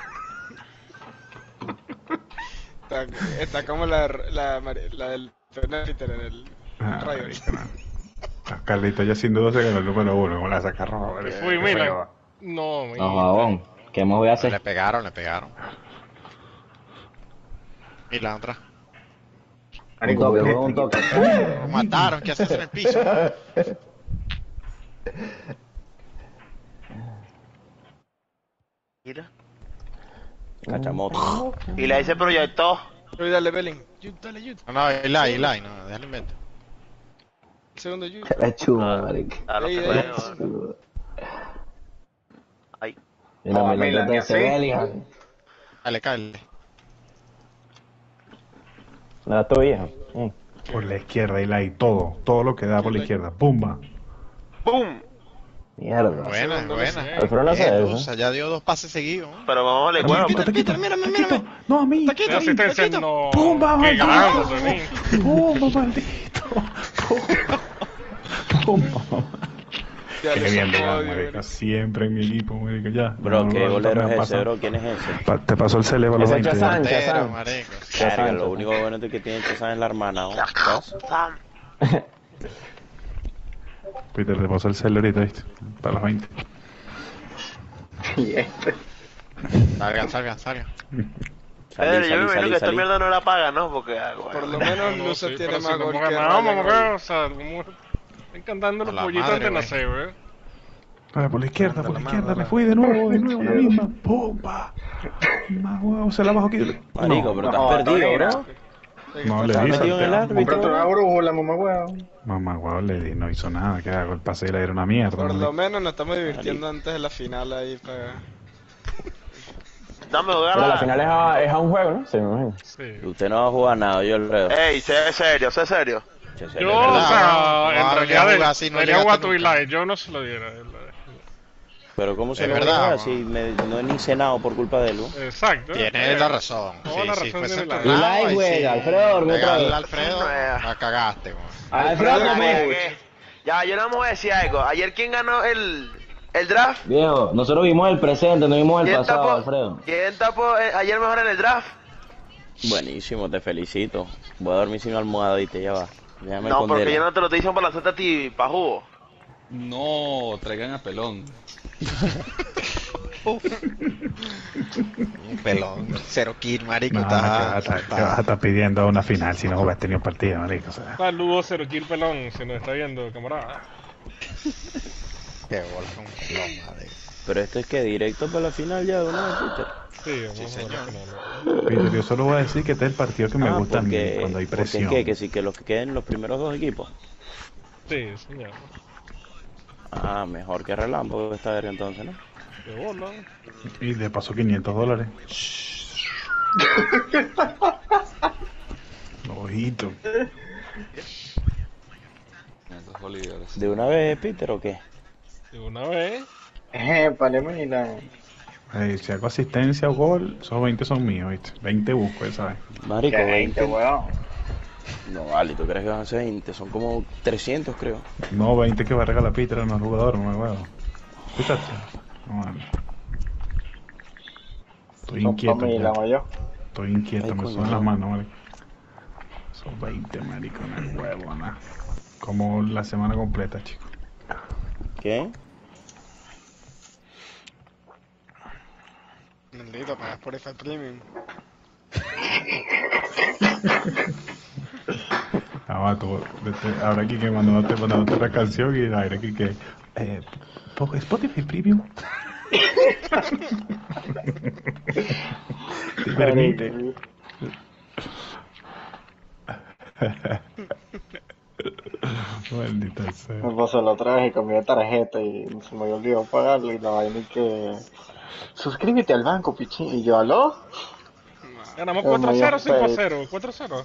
Está como la del penalti en el rayo. Carlito ya sin duda se ganó el número 1 con la saca roja. Que marico. fui, Qué mira. feo va. No, No, mira. jabón. ¿Qué más voy a hacer? Le pegaron, le pegaron. Y la otra. Un toque, un toque. Lo mataron, ¿qué haces en el piso? Mira. Cachamoto. Y la hice proyectó. Uy, dale, Belling. Jude, dale, Jude. No, Eli, no, déjalo invento. Segundo, Jude. La chuma, marico. A lo Ey, que ey. veo. Ay. Mira, Ah, me mira, lo ni que así. se ve, Bellingham. Dale, cáele. ¿Me das tu hija? Por la izquierda, y todo lo que da por la izquierda. ¡Pumba! ¡Pum! Mierda. Buena, buena. Alfredo no hace Bien, eso. Lusa, ya dio 2 pases seguidos. Pero vamos a darle huevo. Taquito, mírame, Taquito. No, a mí. La asistencia no. ¡Pumba, Qué maldito! grande, Tony. ¡Pumba, maldito! ¡Pumba! Ya Qué le bien, sacó, ¿verdad, Dios, marico? Siempre en mi equipo, marico, ya. Bro, ¿qué golero me es ese, pasa. bro? ¿Quién es ese? Te pasó el cele para los Ese 20. es ya. Chazán, Pero, Chazán. marico. Verga, lo único bueno es que tiene Chazán es la hermana, ¿no? Sam. Peter, te pasó el cele ahorita, ¿viste? Para los 20. Y este. Salgan. Pedro, yo me imagino que esta salí. mierda no la paga, ¿no? Porque, Por lo menos No, Lusa sí, tiene pero más si gol no que ganamos, Ryan, weón, güey. o sea, como están cantando A los la pollitos madre, antes no güey. sé, weón. A ver, por la izquierda, Manda por la la izquierda. mano, Me la- fui de nuevo, la misma. ¡Pumba! Más huevo, se la bajo aquí. Marico, pero estás no, perdido, Torino. bro. No, le Estás di. metido en el salteado. Cómprate árbitro. una brújula, mamá huevo. Mamá, huevo, le di. No hizo nada. Que hago el pase y le era una mierda. Por lo marico. menos nos estamos divirtiendo antes de la final ahí para... Dame Pero la jugar. final es a un juego, ¿no? Sí, me imagino. Sí. Usted no va a jugar nada, yo lo veo. Ey, sé serio, sé serio. Che, se Yo, le o verdad. sea, no, en no, realidad jugar así, no debería llegaste jugar tu nunca. Eli, yo no se lo diera. Pero ¿cómo se Es lo voy a verdad, dar ¿no? si no he ni cenado por culpa de él? ¿No? Exacto. Tienes la razón. Toda la Sí, si razón fuese tiene la entrenado, Like, ahí güey, sí. Alfredo, dormí otra Pegarle vez. a Alfredo, la cagaste, güey. Alfredo, La come. cagué. Ya, yo no me voy a decir algo. Ayer, ¿quién ganó el draft? Viejo, nosotros vimos el presente, no vimos el ¿Quién pasado, tapó, Alfredo. quién tapó ayer mejor en el draft? Buenísimo, te felicito. Voy a dormir sin almohada y te ya va. Déjame No, porque yo esconderla. no te lo estoy diciendo para lanzarte a ti, pa' jugo. No, traigan a Pelón. Un pelón, 0 kill, marico. No, ¿qué vas a estar pidiendo una final si no jugaste ni un partido, marico? O sea, Saludos, Cero Kill Pelón, si nos está viendo, camarada. Qué bola con un pelón, madre. Pero esto es que directo para la final ya de una vez, Peter. Sí, vamos Sí, a ver señor. al final. Peter, yo solo voy a decir que este es el partido que me gusta a mí, porque, cuando hay porque presión. ¿qué? Que sí, que los que queden los primeros dos equipos. Sí, señor. Ah, mejor que Relámpago esta verga entonces, ¿no? De bola. Y de paso $500. Ojito. Esos bolívares. ¿De una vez, Peter, o qué? De una vez. Palomina. Si hago asistencia o gol, esos 20 son míos, ¿viste? 20 busco, ¿sabes? Marico, ¿Qué 20. 20, weón? No, vale, ¿tú crees que van a ser 20? Son como 300, creo. No, 20 que va a regalar Peter a los jugadores, no me huevo. Escúchate. No, vale. Estoy Son inquieto. pa' mí, Ya. la mayor. Estoy inquieto, Ay, me coño, suenan las no. manos, marico. Son 20, marico, no huevo, nada. Como la semana completa, chico. ¿Qué? Maldito, pagas por Spotify Premium. Ahora aquí que mandándote la canción y ahora aquí que Spotify Premium. ¿Te permite? Maldita sea. Me pasó la otra vez y cambié de tarjeta y se me olvidó pagarlo y la vaina y que... Suscríbete al banco, pichín. Y yo, ¿aló? Ganamos El 4-0, mayor 5-0, 4-0.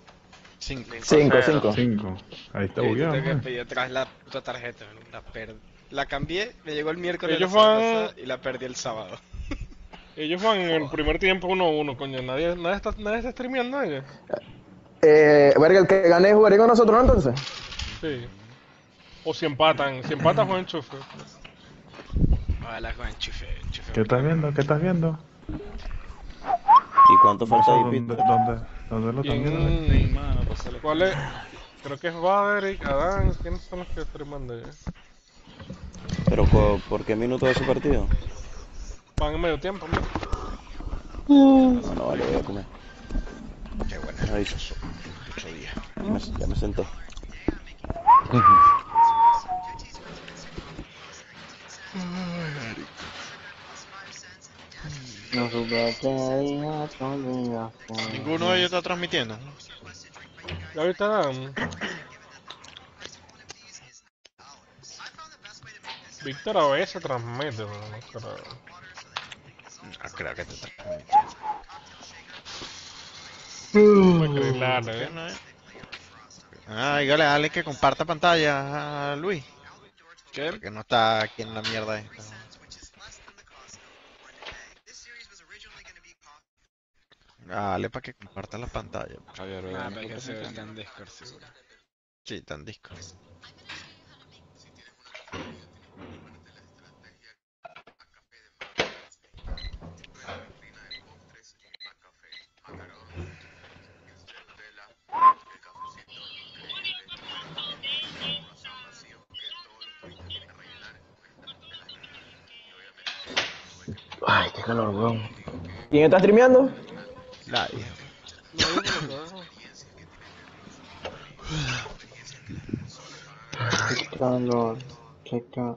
5. 5. Ahí está Yo bugueado, tengo que ¿no? pedir otra vez la puta tarjeta, la cambié, me llegó el miércoles Ellos la semana van- pasada y la perdí el sábado. Ellos van en el primer tiempo 1-1, coño. Nadie está streameando ellos. Verga, el que gane jugaría con nosotros, ¿no? Entonces. Sí. O si empatan juegan enchufe. Ojalá con enchufe. ¿Qué estás viendo? ¿Qué estás viendo? ¿Y cuánto falta ahí, ¿Dónde, Peter? dónde lo están viendo? ¿Quién? Mano, pásale. ¿Cuál es? Creo que es Baderick, Adán. ¿Quiénes son los que streaman de ellos? ¿Pero por qué minuto de ese partido? Van en medio tiempo, ¿no? No, no, vale, voy a comer. Qué buena. Ahí. 8 días. Ya me senté. No supe que día te olvidaste. Ninguno de ellos está transmitiendo. Y ahorita Dan. Víctor a veces transmite, pero no creo. No creo que te transmitiendo. No me crees nada, ¿Qué ¿eh? no es? Ah, dígale a Ale que comparta pantalla a Luis. ¿Qué? Porque no está aquí en la mierda esta. Dale para que comparta la pantalla. Javier, Ah, ven, pero que ¿por se qué ve no está en Discord, seguro. Sí, está en disco. Ay, qué calor, weón. ¿Quién está streameando? Nadie. Calor, checa.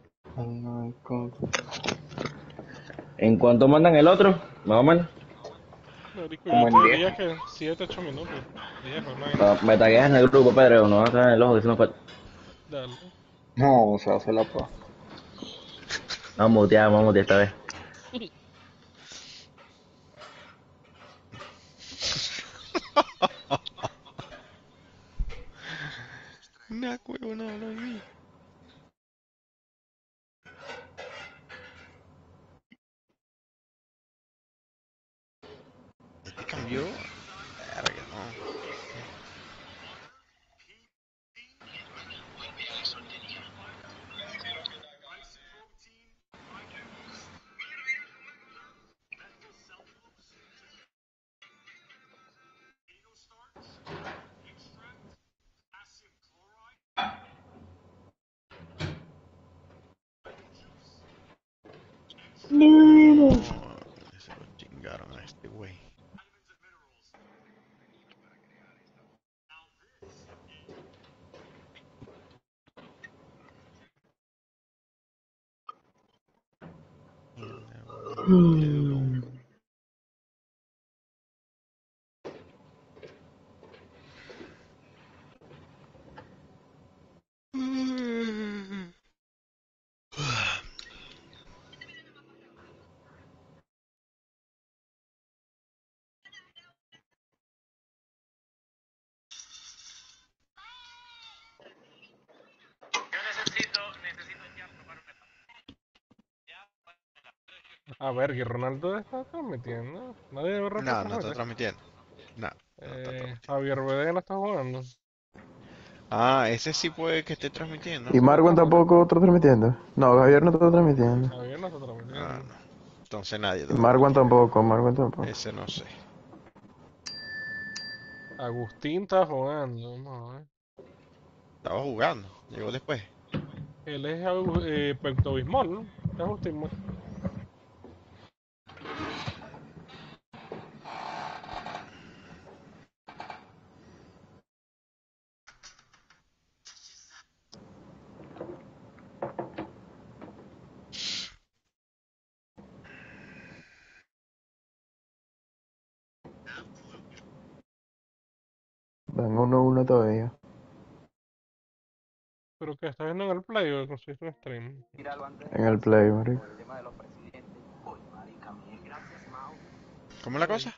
¿En cuánto mandan el otro? Más o menos. Marico, Como yo en te 10. diría que 7-8 minutos. 10 o 9. Me tagueas en el grupo, Pedro, no vas a estar en el ojo, que se nos falta. Dale. No, se hace la paz. Vamos a mutear esta vez. Una huevona, no vi. yo. Verga, no. No, se lo chingaron a este güey. A ver, que Ronaldo está transmitiendo. Nadie debe No, no está reportar. transmitiendo. No, no está transmitiendo. Javier Bede no está jugando. Ah, ese sí puede que esté transmitiendo. ¿Y Marwan tampoco está transmitiendo? No, Javier no está transmitiendo. Javier no está Ah, transmitiendo. no. Entonces nadie Y está Marwan transmitiendo. tampoco. Ese no sé. Agustín está jugando. Vamos a ver. Estaba jugando. Llegó después. Él es Pepto Bismol, ¿no? Es Agustín. Van 1-1 todavía. Pero que está viendo en el play o consiste en stream. En el play, marico. ¿Cómo es la cosa?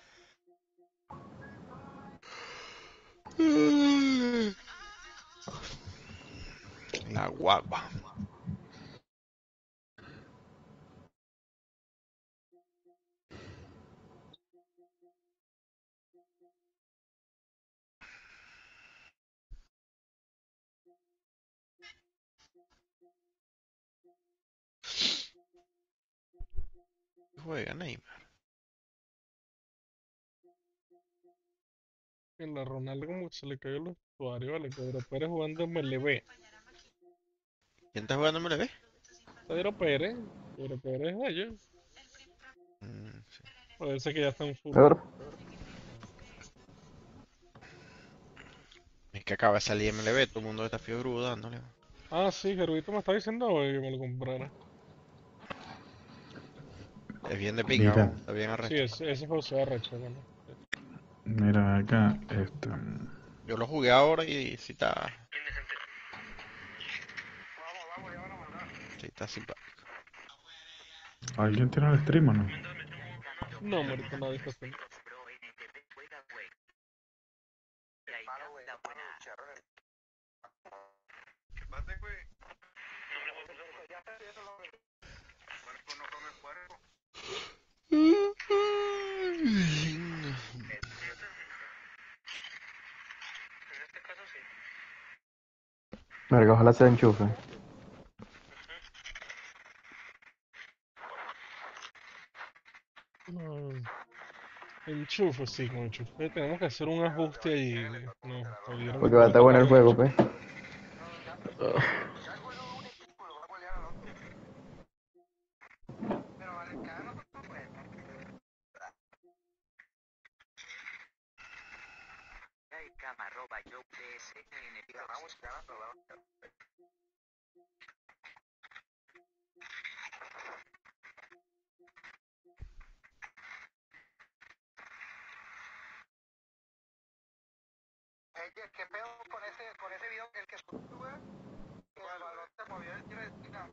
La guagua. Juega Neymar. En la Ronaldo como que se le cayó el vestuario, vale. Pedro Pérez jugando en MLB. ¿Quién está jugando MLB? Pedro Pérez. Pedro Pérez es ellos. Sí. Puede ser que ya está en full. Es que acaba de salir MLB, todo el mundo está fiebre dándole. Ah, sí, Gerudito me está diciendo hoy que me lo comprara. Es bien de pinga, Mira. está bien arrecho. Sí, ese José Arrecho, bueno. Mira acá, Yo lo jugué ahora y sí está. Sí está simpático. ¿Alguien tiene el stream o no? No, marico, nadie está haciendo. Verga, ojalá se enchufe. Enchufo, sí, con enchufe tenemos que hacer un ajuste ahí. No, jodieron Porque va a estar bueno el juego, pues. ¿Qué pedo con ese video el que subió, güey? Que el balón se movió el tiro de esquina.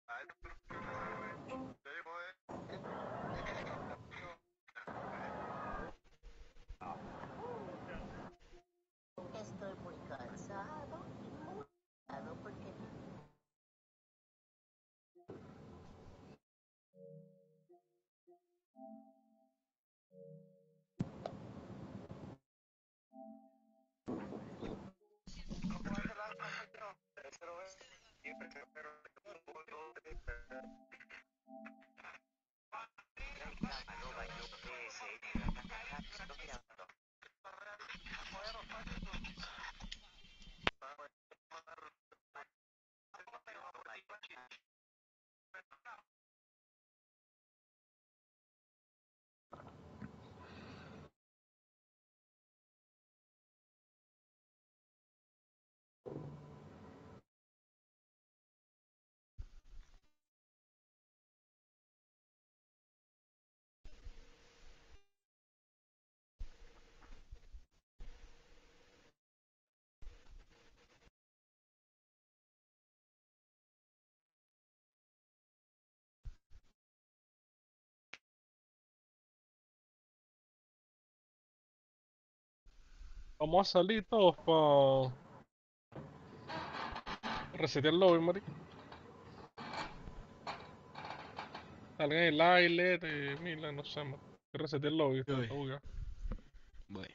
Estoy muy cansado y muy cansado porque Vamos a salir todos para resetear el lobby, marico. Salgan el Ailet, Mila, no sé, marico. Resetear el lobby. Uy. Uy, Voy.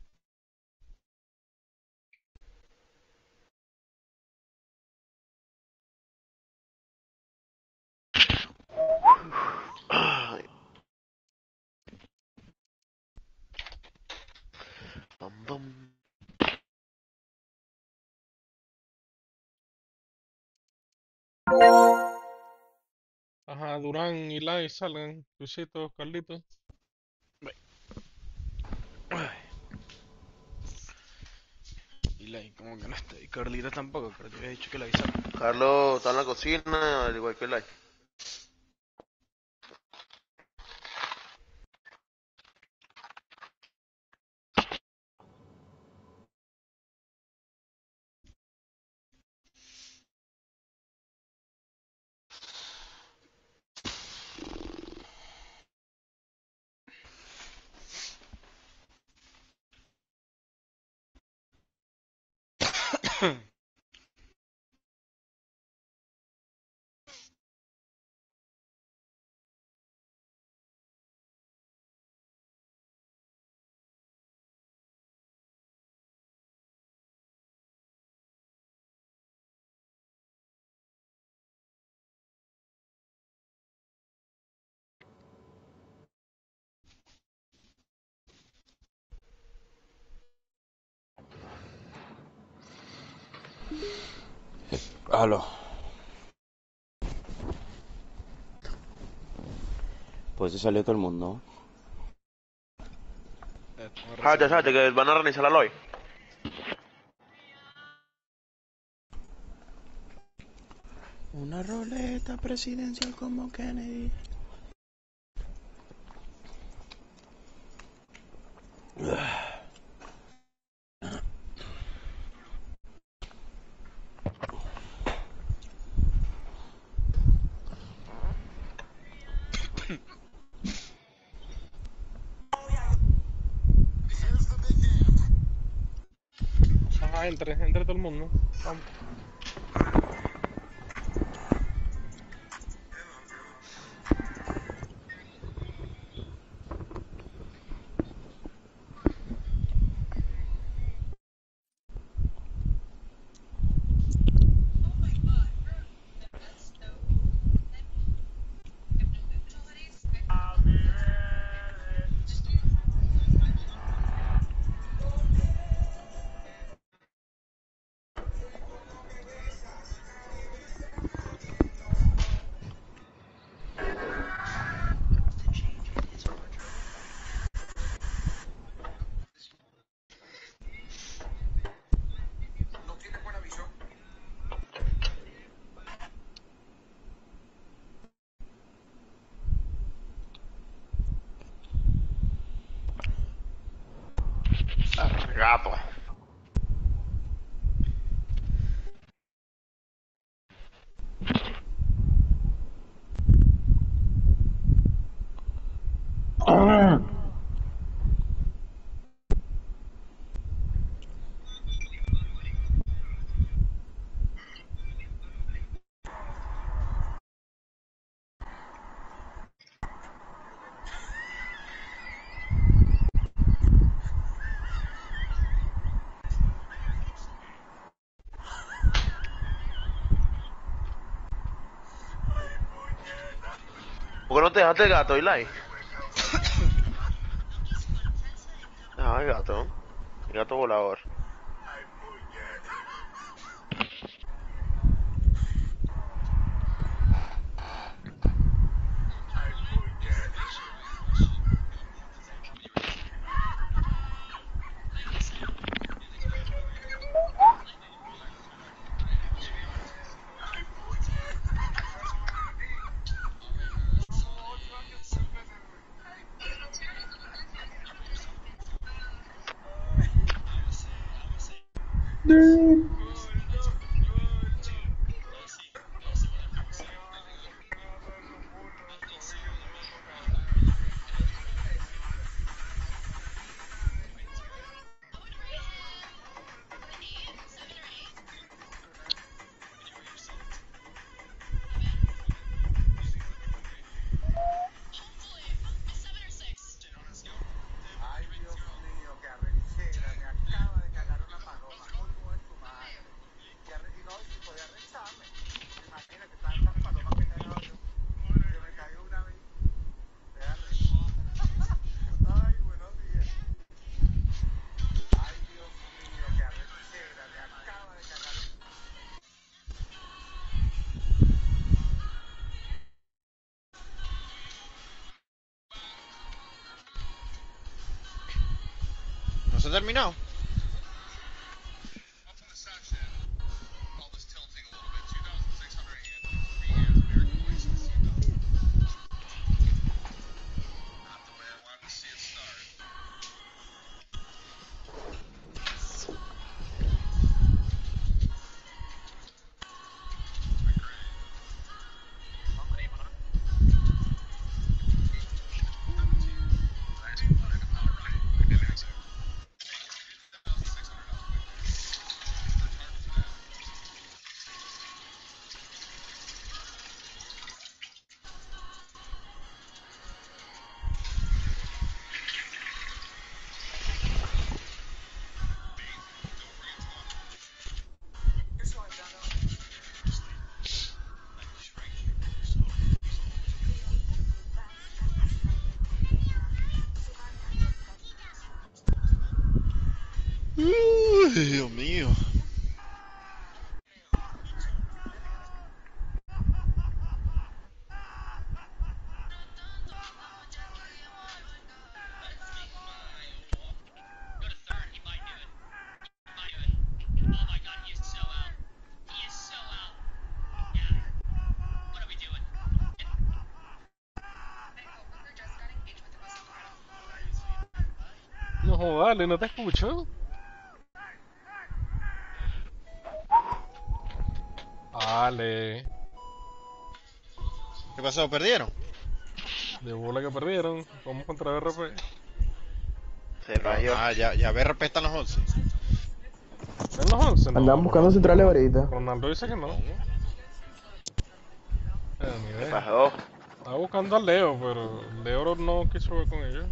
Ay. Bam, bam. Ajá, Durán y Lai salgan. Luisito, Carlito. Y like, como que no estoy. Carlita tampoco, pero te había dicho que la avisara. Carlos está en la cocina, al igual que Lai. Aló. Pues se salió todo el mundo. Sáate, que van a organizar la LOI. Una roleta presidencial como Kennedy. Ajá, entre todo el mundo. Vamos. Gato. ¿Por qué no te dejaste el gato, Eli? Ah, el gato. El gato volador. está terminado. Dios mío. No jodas, no te escucho. Vale. ¿Qué pasó? ¿Perdieron? De bola que perdieron. Vamos contra RP. Se rayó. Ah, ya BRP están los 11. ¿Están los 11? No, Andan buscando centrales ahorita. Ronaldo dice que no. Ni ¿Qué idea. pasó? Estaba buscando a Leo, pero Leo no quiso jugar con ellos.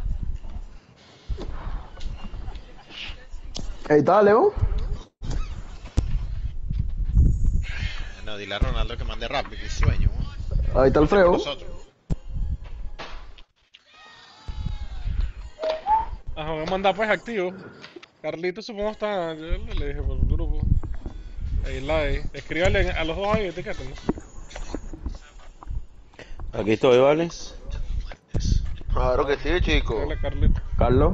Ahí está, Leo. No, dile a Ronaldo que mande rápido, que sueño. Ahí está Alfredo. Ajá, voy a mandar pues activo. Carlito supongo está. Yo le dije por el grupo. Ahí live. Escríbale a los dos ahí, etiquétenme. Aquí estoy, ¿vale? Claro que sí, chico. Escríbele a Carlito. Carlos.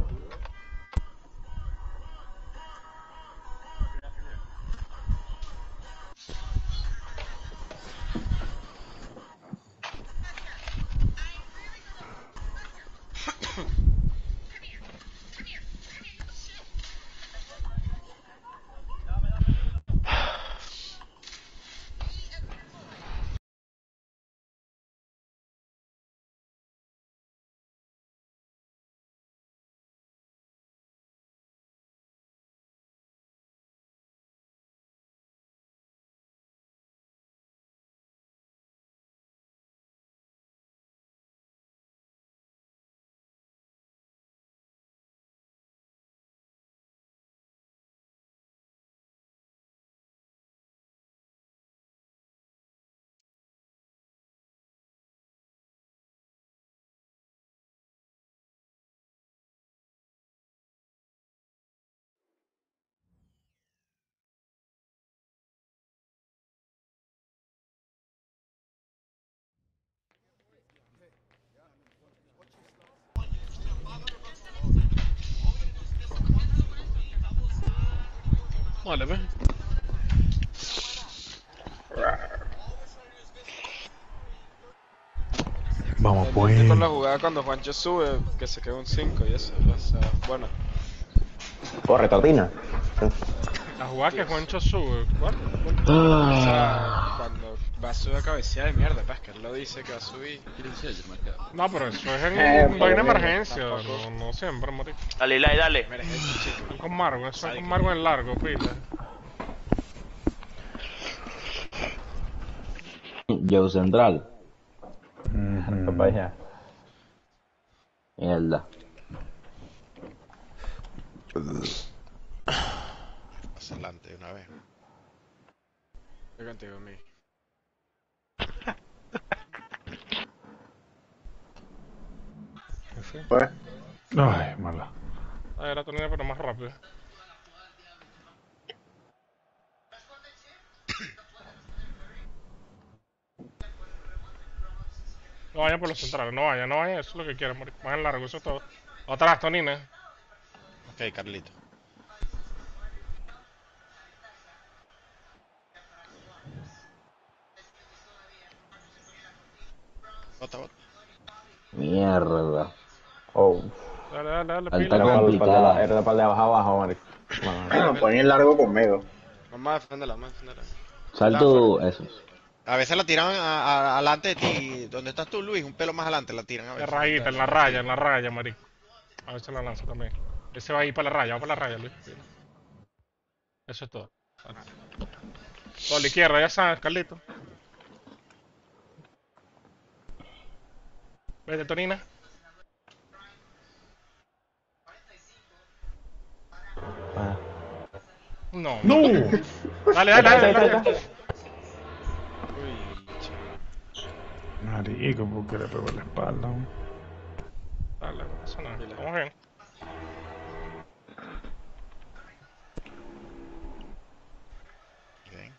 Vale, pues. Vamos Pendiente pues. con la jugada cuando Juancho sube, que se queda un 5 y eso, o sea, bueno. Corre, Tortina. La jugada que Juancho sube. ¿Cuál? O sea, cuando va a subir a cabecear de mierda, pues que él lo dice que va a subir. No, pero eso es en vaina pero emergencia, tampoco. no siempre, marico. Dale, Eli, dale. Son con Margo, eso es con Margo en largo, pila. Joe Central. Ujú. Para allá. Mierda. Pasa adelante de una vez. Estoy contigo, mi. Pues, Ay, mala. A ver, la tonina, pero más rápido. No vayan por los centrales, no vayan, eso es lo que quieren, marico. Más en largo, eso es todo. Atrás, Tonina. Ok, Carlito. Bota, bota. Mierda. Oh. Dale, Alta pila. complicada. Era para el de abajo abajo, marico. Ponen largo conmigo. Vamos a defenderla, vamos a defenderla. Sal tú, eso. A veces la tiran adelante de ti. ¿Dónde estás tú, Luis? Un pelo más adelante la tiran a En veces. la rayita, en la raya, marico. A ver si la lanza también. Ese va a ir para la raya, va para la raya, Luis. Eso es todo. Vale. Por la izquierda, ya sabes, Carlito. Vete, Tonina. No. ¡No! Dale. Marico, porque le pegó la espalda. ¿No? Dale, no pasa nada. Vamos bien. Bien.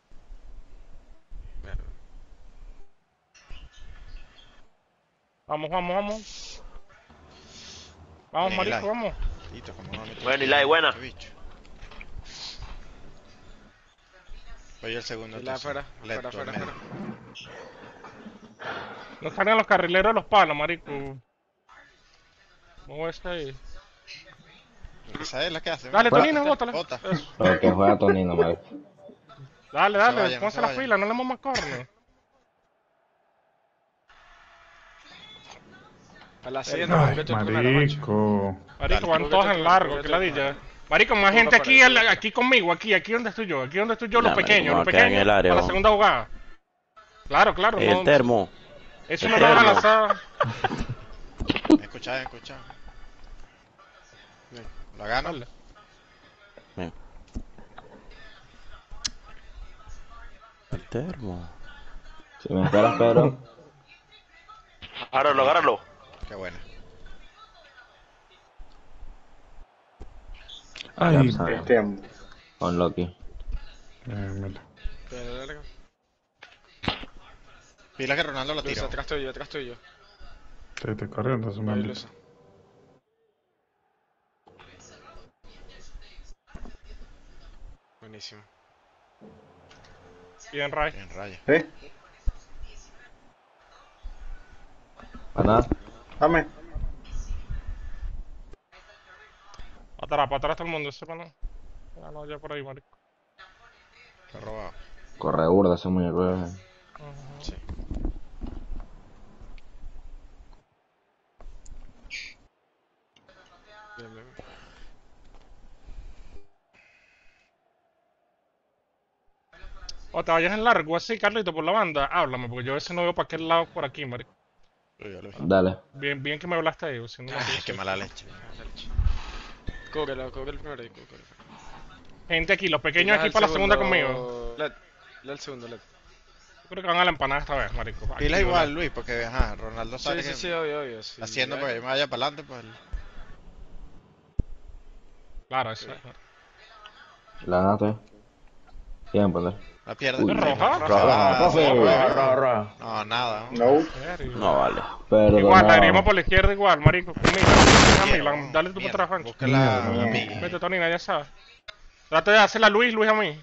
Vamos. Vamos, Bien, marico, Eli. vamos. Bueno, Eli, buena. Voy el segundo. Eli, afuera. No salen los carrileros de los palos, marico. ¿Cómo está ahí? Esa es la que hace. Dale, Fuera. Tonina, bótala. Bota. Eso. Pero que juega Tonino, marico. Dale, No se vayan, pónganse no la se fila, no le demos más corno. A la siguiente, Ay, porque tú primero, macho. marico. Marico, van Dale. todos en largo, que ladilla. Marico, más gente aquí, aquí conmigo, aquí donde estoy yo, los Ya, pequeños, marico, me voy a quedar en el área, para la vamos. segunda jugada. Claro, El no, termo. eso el no lo van a termo. lanzar. Escucha. ¿La gano? Dale. Bien. El termo. Si me esperas, Pedro. Agárralo. Qué buena. Ay, Ya sabes. Con Loki. mira. Dale. Pila que Ronaldo la Luis, tiró. atrás tuyo. Estoy corriendo, se me Ahí, olvidó. Luis. Buenísimo. Bien, Ray. En raya. ¿Sí? ¿Para? Dame. Para atrás todo el mundo, sepa, ¿no? Ah, no, ya por ahí, marico. Está robado. Corre burda ese muñeco. Sí. Bien. O te vayas en largo así, Carlito, por la banda, háblame, porque yo a veces no veo para qué lado por aquí, marico. Dale. Bien que me hablaste ahí, si no me Ay, qué mala leche. Cóbrelo primero y cóbrelo. Gente aquí, los pequeños aquí para la segunda conmigo. Led el segundo, Led. Yo creo que van a la empanada esta vez, marico. Aquí, Pila ¿verdad? igual, Luis, porque Ronaldo sabe que Sí, obvio. Sí. haciendo para que me vaya para adelante, pues. Claro, eso. La ganaste. Tiempo, ¿no? La pierde. ¿Es roja? Roja. No, nada. No. No vale. Pero Igual, la agregamos por la izquierda igual, marico. Conmigo, dale tú para atrás, Juancho. Búscala a mí. Vete, Tonina, ya sabes. Trata de hacerla Luis a mí.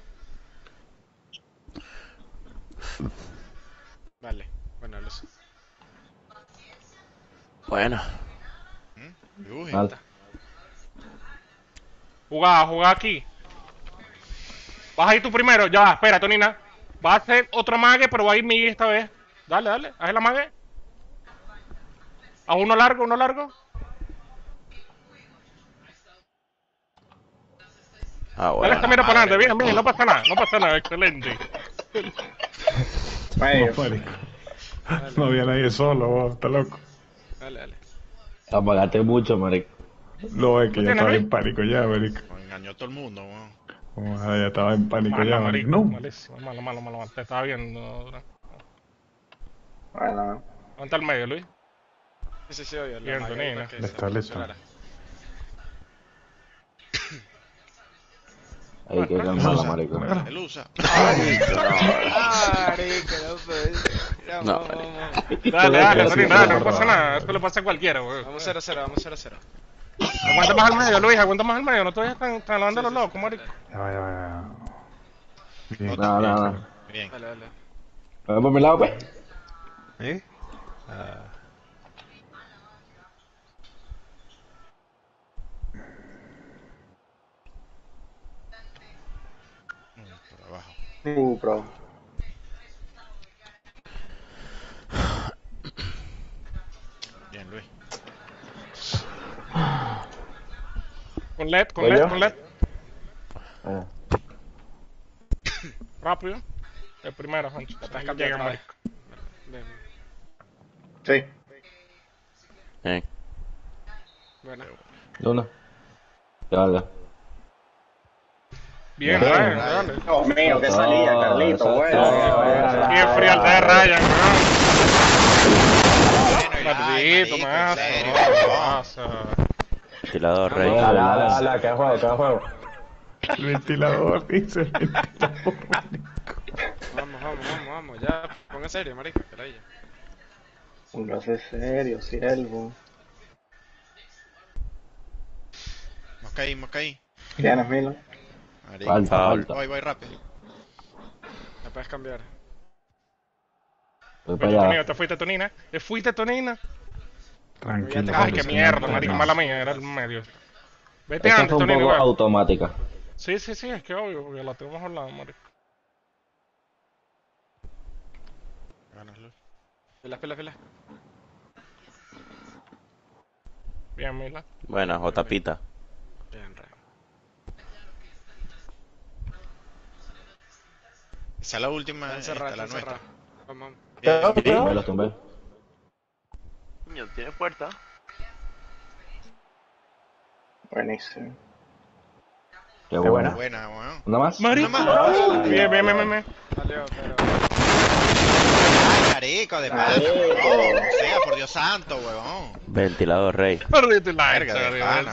Vale. Bueno, Luis. Bueno. Vale. Jugá aquí. Vas a ir tú primero, ya, espera, Tonina. Va a hacer otro mague, pero va a ir Miguel esta vez. Dale, haz el mague. Haz uno largo. Ah, Dale bueno. esta mira para adelante, bien, no pasa nada, excelente. Medio. Marico. No había nadie solo, vos, está loco. Dale. Apagaste mucho, marico. Lo es que ¿Tú ya tienes estaba ahí? en pánico ya, marico. Engañó a todo el mundo, weón. Como, ya estaba en pánico ya, Malo, marico. marico, No. malísimo, malo. Te estaba viendo. Bueno. Aguanta el medio, Luis. Sí, obvio. Bien, la Tonina. maga, que Listo, se listo. funcionara. Hay que calmarla, marico. Él usa. Marico, no puedes. Dale, Sí, Tonina, sí, no sí. pasa nada, esto le pasa a cualquiera, weón. Vamos 0-0. Aguanta más al medio, Luis, aguanta más al medio. No te vayas tan lavando los locos, marico. Ya va, ya va, ya va. Bien. No. Bien. Dale, dale. Vamos por mi lado, pues. ¿Eh? Ah, Por abajo. Bro. Bien, Luis. Con LED, con ¿Voy LED, yo? con LED. Ah. Rápido. El primero, Juancho. Estás Llega, cambiando, marico. Bien, Sí. buena. Luna. Dale. Bien, Bien. Ryan, dale. Dios mío, que salía, Carlito, bueno. Bien frialdad de Ryan, Bueno, ya, Maldito, marico, mazo. en serio, ¿Qué no. pasa? Ventilador, rey. Dale, que juego. El ventilador, dice el ventilador. Vamos, ya, ponga serio, marico, que la ella. Póngase serio, siervo. Mosca ahí. ¿Tienes, Milo? Marico. Falta. Voy rápido. Me puedes cambiar. Voy Vete, para Tonina, allá. te fuiste, Tonina. Tranquilo. Ay, qué papi, mierda, no, marico, no. mala mía, era el medio. Vete Esta antes, fue un Tonina, poco igual. automática. Sí, es que obvio, porque la tenemos al lado, marico. Ganas, Luis. Fila. Bien, Mila. Buena, Jpita. Bien, Rey. Esa es la última, Está esta, encerrada, la está nuestra. encerrada. Vamos. Bien. Me los tumbé. Coño, tiene puerta. Buenísimo. Qué buena. Buena, weón. ¿Una más? Marico. Bien. Salió, pero... Ay, marico, de pana. No, o sea, por Dios santo, weón. Ventilador, rey. Perdiste la Verga, de pana.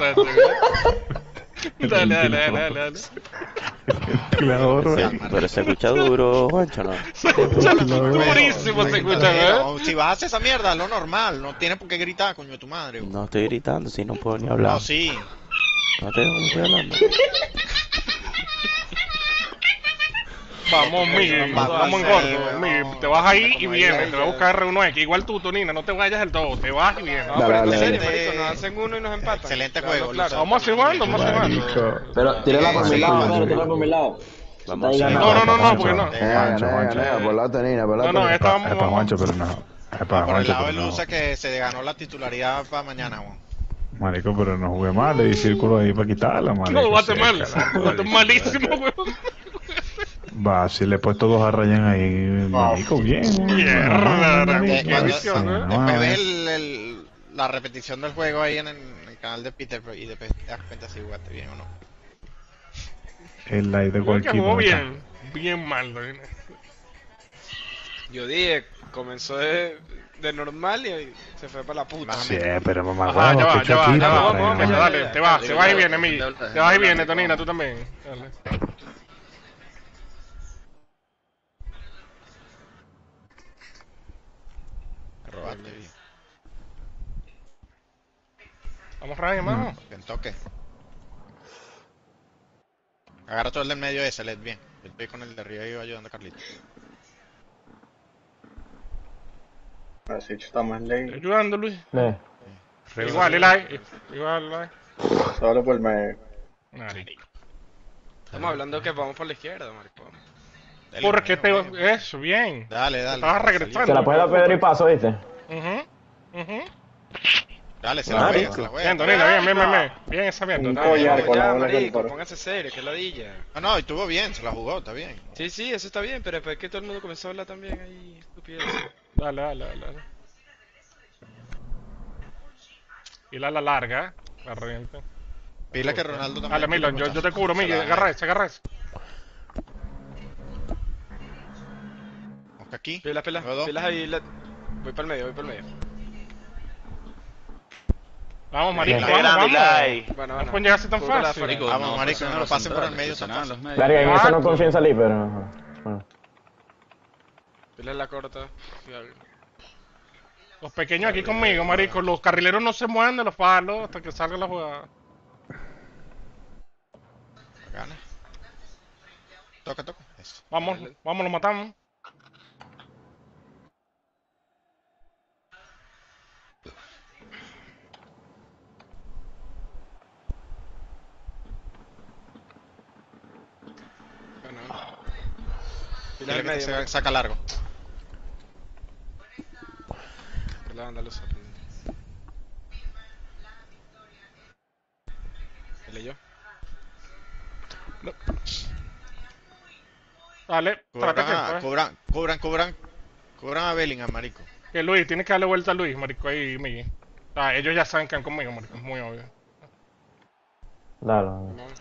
Dale. Ventilador, rey. Pero se escucha duro, Juancho, ¿no? Durísimo se escucha, Pero, si vas a hacer esa mierda, lo normal. No tienes por qué gritar, coño de tu madre. weón. No estoy gritando, si no puedo ni hablar. No, sí. No te no estoy hablando. Vamos, vamos en gordo, te vas ahí y vienes, te voy a buscar R1X. Igual tú, Tonina, no te vayas del todo, te vas y vienes. No, pero en serio, Dale. marico, nos hacen uno y nos empatan. Excelente Te juego, hablo claro. Vamos a Marico. Pero tírala por mi lado, Marico. pero tírala por mi lado. Vamos Está ahí a ganado. No, porque no. Por la tenina, por la No, tenina. esta Es para vamos. Juancho, pero no. Es para Por el Juancho, lado de pero no. Luza que se ganó la titularidad para mañana, weón. Marico, pero no jugué mal, le di círculo ahí para quitarla, marico. No, bate Sí, mal, carajo, bate malísimo, weón. Va, si le he puesto dos a Ryan ahí, marico, bien. Mierda, Marico, qué sí, visión, ¿eh? no, Después ves la repetición del juego ahí en el canal de Peter y después te das cuenta si jugaste bien o no. el live de Creo que cualquier jugó bien mal, ¿no? Yo dije, comenzó de normal y se fue para la puta. Sí, pero mamá, Ajá, ya va, qué chapita, vamos, Ryan. dale, te vas y vienes, Miguel. Te vas y vienes, Tonina, tú también. Dale. Me robaste bien. Vamos, Ryan, vamos. Bien toque. Agarra todo el del medio ese, Led, bien. Yo estoy con el de arriba y iba ayudando a Carlito. Así está más ley. Ayudando, Luis. Eh. Igual, Eli. Solo por medio. Marico. Estamos hablando que vamos por la izquierda, marico. Dale, Porque medio. eso, bien. Dale. Estabas regresando. Se la puede dar Pedro y paso, ¿viste? Dale, se la juega, se la juega. Bien, Tonina, bien esa mierda. Un dale. collar con la Ya, bola del marico, toro. póngase serio, que ladilla. No, y estuvo bien, se la jugó, está bien. Sí, eso está bien, pero después que todo el mundo comenzó a hablar también ahí, estupidez. Dale. Y la larga, la revienta. Pila que Ronaldo también. Dale, Milon, yo te cubro, Miguel. Agarra ese. Mosca aquí. Pilas ahí, voy para el medio. Vamos, marico, Qué grande, Eli. Bueno, No pueden llegarse tan Fútbol a la fácil. Férico. Vamos, marico, no lo pasen por el medio tan fácil. Verga, en eso no confío en salir, pero... Bueno. Pilas la corta. Los pequeños aquí conmigo, marico. Los carrileros no se mueven de los palos hasta que salga la jugada. Gana. Toca, toca. Eso. Vamos, vamos, lo matamos. Dile que te saca largo. Leyó. No. Dale, trata que Cobran a Bellingham, marico. Que Luis, tienes que darle vuelta a Luis, marico, ahí, Miguel. Ellos ya saben que van conmigo, marico, es muy obvio. Dale.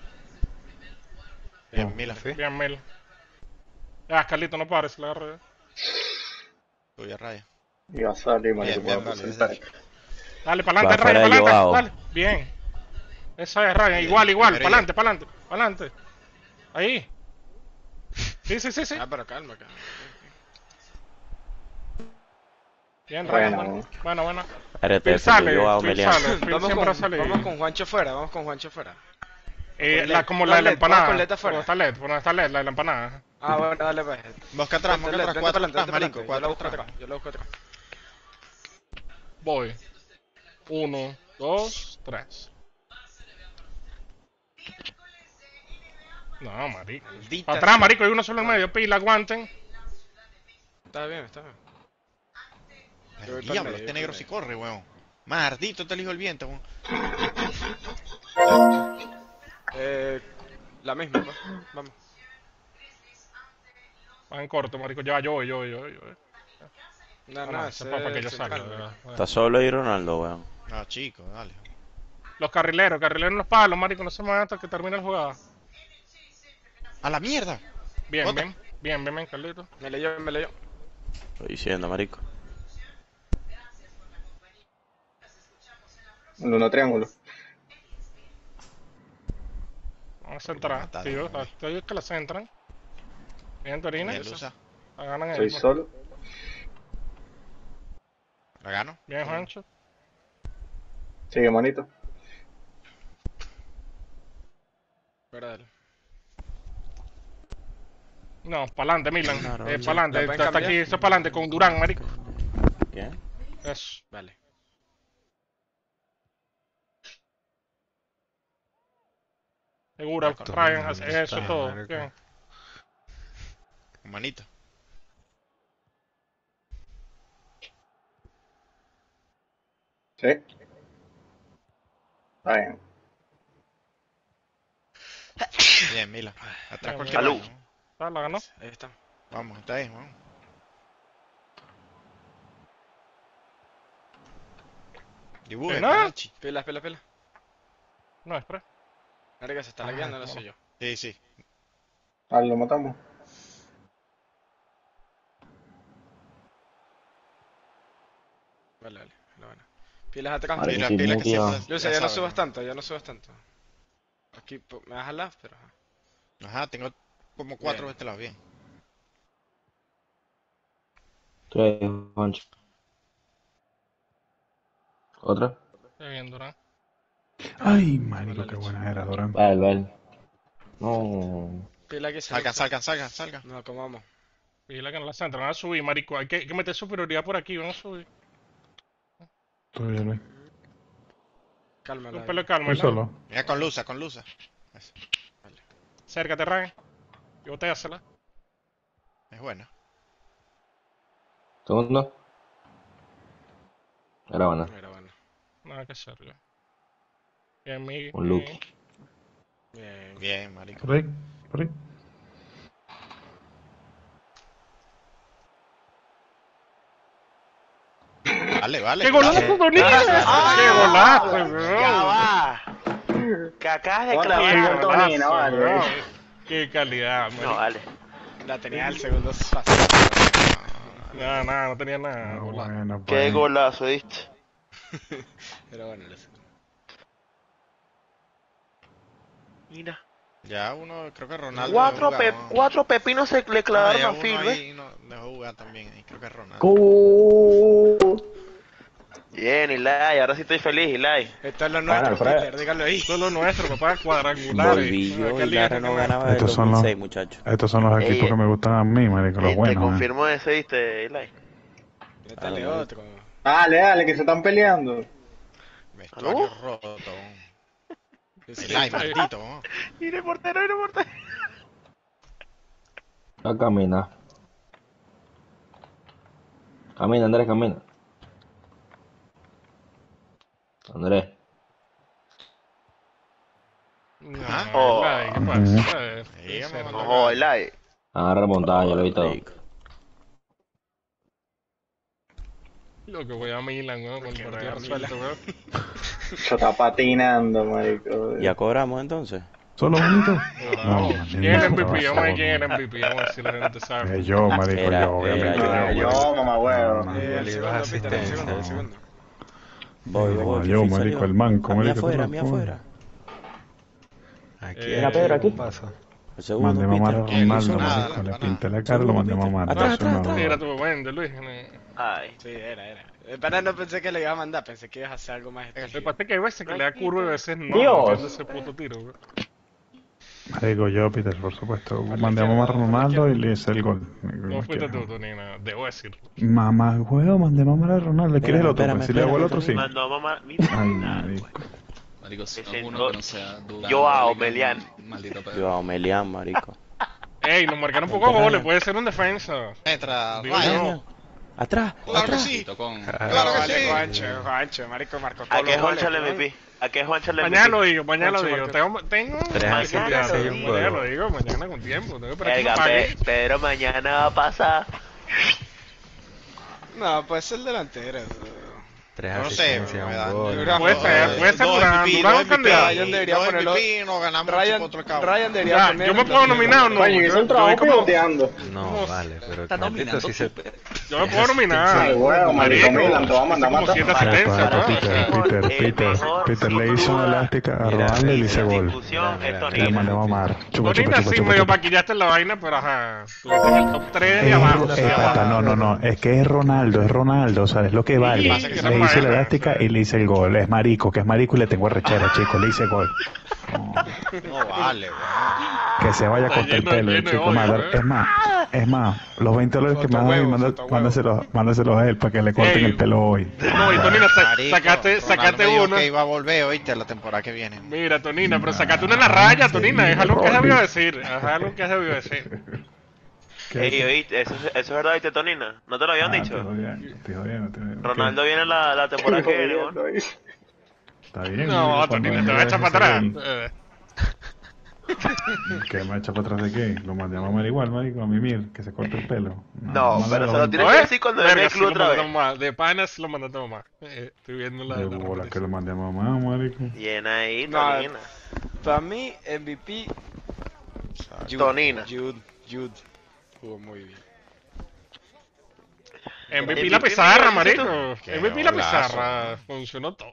Bien, Mila. Bien, Mila. Ya, Carlito, no pares, la agarré. Tuya, Raya. Y va a salir, marico, Bien, para bien, presentar. Dale, pa'lante, Va Raya, fuera de pa'lante. Joao. Dale, bien. Esa es Raya, igual, pa'lante, pa'lante, pa'lante. Ahí. Sí. Ah, pero calma, calma. Bien, Raya. Bueno. Bueno. Espérate, Phil sale, Joao Phil Melián. sale, Phil siempre sale. Vamos con Juancho fuera, Como la de la empanada. Con LED afuera. Por donde está LED, la de la empanada. Ah, bueno, dale pues. Mosca atrás, Vente cuatro pa'lante, atrás, vente marico. pa'lante. Cuatro Yo atrás. lo busco atrás. Voy. 1, 2, 3. No, marico. Para atrás, marico, hay uno solo en medio. Pila, aguanten. Está bien. Yo voy El pa'l diablo, medio, este voy negro pa'l sí corre, weón. Mardito, te elijo el viento, weón. La misma, pues. Vamos. Va en corto, marico. Ya, yo voy. No, Ese es para que yo salga. ¿verdad? Está solo ahí Ronaldo, weón. No, chico, dale. Los carrileros en los palos, marico. No se muevan hasta que termine el jugada. ¡A la mierda! Bien, Bota. bien, Carlito. Me leyó. Estoy diciendo, marico. En uno triángulo. Vamos a centrar, tío. Estoy que la centran. Bien, Torina. Bien, Luza. La ganan Soy ellos. solo. ¿La gano? Bien, Juancho. Sigue, manito. Fuera de él. No, pa'lante, Milan. Claro, Pa'lante. ¿la pueden Está cambiar? aquí, eso es pa'lante con Durán, marico. ¿Qué? Eso. Vale. Seguro, Esto Ryan, no hace eso está, todo. marico. Bien. Manito. Sí. Está bien. Bien, Mila. Atrás Bien, cualquier Salud. vaina, ¿no? La ganó. Ahí está. Vamos, está ahí, vamos. Dibuje, ¿No? penalti. Pila. No, espera. Marica, se está lagueando, no soy yo. Sí. Dale, lo matamos. Vale. La buena. Pilas atrás. Vale, Pila, sí, pila que tío. siempre. Luisa, ya no subas tanto, Aquí me vas a jalar, pero... Ajá, tengo como 4 Bien. de este lado, bien. 3, Juancho. ¿Otra? Bien, Durán. Ay, marico, qué buena era, Durán. Vale. No. Pila que se... Salgan. No, ¿cómo vamos? Pila que no la centran. Van a subir, marico. Hay que meter superioridad por aquí. Van a subir. Estoy bien, Luis. Cálmala. Un pelo de calma, Estoy ¿verdad? solo. Mira, con Luza. Eso. Acércate, Ryan. Y botéasela. Es buena. Segundo. Era buena. Era bueno. Nada que hacerle. Bien, Miguel. Un look. Bien. Bien, marico. Por ahí. Vale. ¡Qué golazo, Donina! ¡Qué golazo, Ya weón! va. Que acabas de Otra clavar. vez. ¡Qué Tonina, golazo, vale. weón! ¡Qué calidad, No, marico! vale. La tenía el segundo fácil. Nada, no tenía nada. No, golazo. bueno, Qué pues. golazo, ¿viste? Pero bueno, el segundo. Mira. Ya uno, creo que Ronaldo. Cuatro pepinos se le clavaron ya a uno Phil, ahí ¿ves? no dejó jugar también. Ahí creo que es Ronaldo. Bien, Ilai, ahora sí estoy feliz, Ilai. Esto es lo nuestro, Hitler, dígalo ahí. Esto es lo nuestro, papá, cuadrangulares. Bolvillo y Lara no ganaba del 2006, muchachos. Estos son los equipos que me gustan a mí, marico, los Te buenos. confirmo ese, ¿viste, Ilai? Métale otro. Dale, que se están peleando. Vestuario roto. Ilai, maldito. Mire portero, mire portero. No camina. Camina, Andrés, camina. Andrés. Oh. Ilai, ¿qué pasa? No, Ilai. Ah, remontada, yo lo vi todo. Lo que voy a Milan, weón, con el partido resuelto, weón. Se está patinando, marico. ¿Ya cobramos entonces? ¿Solo bonito? No, ¿quién es el MVP? Vamos a ver quién es el MVP, vamos a ver si la gente sabe. Yo, marico, yo, obviamente. Yo, mamá, huevo. Segundo. Voy, Yo, marico, el manco, a mí marico. afuera, a mí afuera. Aquí, Mira, Pedro, aquí. Pasa. El segundo, Mandé mamar a Peter. Ronaldo, marico. Le pinté la cara, lo mandé a mamar. Atrás, Eso no, atrás, Era tu buen, Luis. Ay. Sí, era. Para no pensé que le iba a mandar, pensé que ibas a hacer algo más. Lo que pasa es que hay veces que le da curva y a veces no. Dios. Entiendo ese puto tiro, weón. Marico, yo, Peter, por supuesto. Mandé a mamar a Ronaldo y le hice el gol. No fuiste tú, Tonina, debo decirlo. Mamá, huevo, mandé a mamar a Ronaldo. ¿Quieres el otro? Espérame, Pues si le hago el otro, sí. Mandó a mamá. Mira. Ay, marico. Marico, si Ese no uno no- que no sea Dudán, Joao Bellingham, Melián. Maldito Yo Pedro. a Melián, marico. Ey, nos marcaron un poco goles, puede ser un defensa. Entra, Digo vaya. yo. Atrás, Claro que atrás. sí. Con... Claro que sí. Juancho, marico, marcó ¿A todos qué los goles, Juancho el weón. MVP? ¿A qué Juancho el Mañana lo MVP? digo, mañana lo Juancho digo. Marcos. Tengo Tres asistencias y un mañana gol. lo digo, mañana con tiempo. Tengo que esperar que me Venga, paguen. pero mañana va a pasar. No, puede ser delantero. Tres No sé, asistencias, me un da- gol. Puede ser Dos Durán, MVP, Durán dos es candidato. MVP, Ryan debería dos ponerlo- MVP, nos ganamos Ryan, otro cabo. Ryan debería Ya, poner. yo me puedo nominar o no. Coño, hizo el Yo trabajo doy como- pivoteando. No, vale, pero Está maldito dominando si se... Yo me puedo nominar. Ay, huevo, marico, Milan, te va a mandar como matar. 7 Para, asistencias, para, ¿no? Peter le hizo una elástica a Ronaldo y le hice gol. Discusión es Y le Tonina. mandé a mamar. Chupa, chupa, Tonina chupa, sí chupa, medio chupa. maquillaste en la vaina, pero ajá. Estuviste en el top 3 de abajo. sí, Pata, abajo. no, es que es Ronaldo, ¿sabes? Lo que vale. pasa que Le son hice la vainas, elástica y le hice el gol. Es marico, que es marico y le tengo arrechera, chicos, le hice gol. No vale, weón. Que se vaya a Está cortar el lleno- pelo, lleno de chico. odio, madre. Es más, los 20 dólares que me Foto dan ahí, huevo, foto huevo. mándaselos a él para que le corten Ey. el pelo hoy. No, y Tonina, Marico, sacate Ronaldo me dijo una. que iba a volver, oíste, la temporada que viene. Mira, Tonina, pero sacate una en la raya, sí, Tonina. Es algo que has Rolly. debido decir. Es algo que has debido decir. Ey, oíste, eso es verdad, ¿viste, Tonina? ¿No te lo habían dicho? Estoy jodiendo. Ronaldo viene la temporada que viene, ¿no? Está bien. No, marico, Tonina, cuando te vas a echar para atrás. ese gol. ¿Qué me echa para atrás de qué? Lo mandé a mamar igual, marico, a mimir, que se corte el pelo. No, pero se lo tiene. tienes que decir cuando Verga, viene el sí club lo otra vez. mandaste a mamá. De panas lo mandaste a mamá. Estoy viendo la De bola repetición. que lo mandé a mamá, marico. Llena ahí, No, Tonina. Para mí, MVP. Tonina. Jude. Jugó muy bien. MVP la pizarra, marico. Qué MVP la golazo. pizarra. Funcionó todo.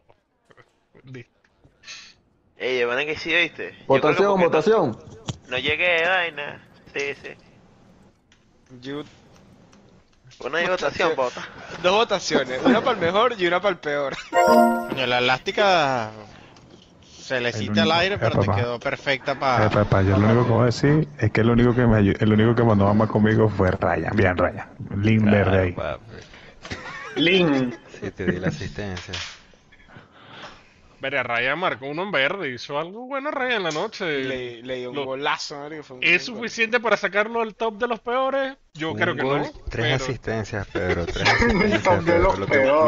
Ey, van a que sí, ¿oíste? Yo creo que Votación, porque votación. No llegué, vaina. Sí. Jude. Una de votación, vota. Dos votaciones, una para el mejor y una para el peor. Coño, la elástica se le cita al aire, pero te papá. quedó perfecta para. Papá, yo lo único que voy a decir es que el único que mandó mamá conmigo fue Ryan. Bien, Ryan. Link verde ahí. Lin. Sí, te di la asistencia. Verga, Ryan marcó uno en verde. Hizo algo bueno Ryan en la noche. Le dio un Lo- golazo, marico, fue un ¿Es gol. suficiente para sacarlo del top de los peores? Yo creo que Un gol, no. tres pero- asistencias, Pedro. Tres asistencias, Top de Pedro, los lo que- peores.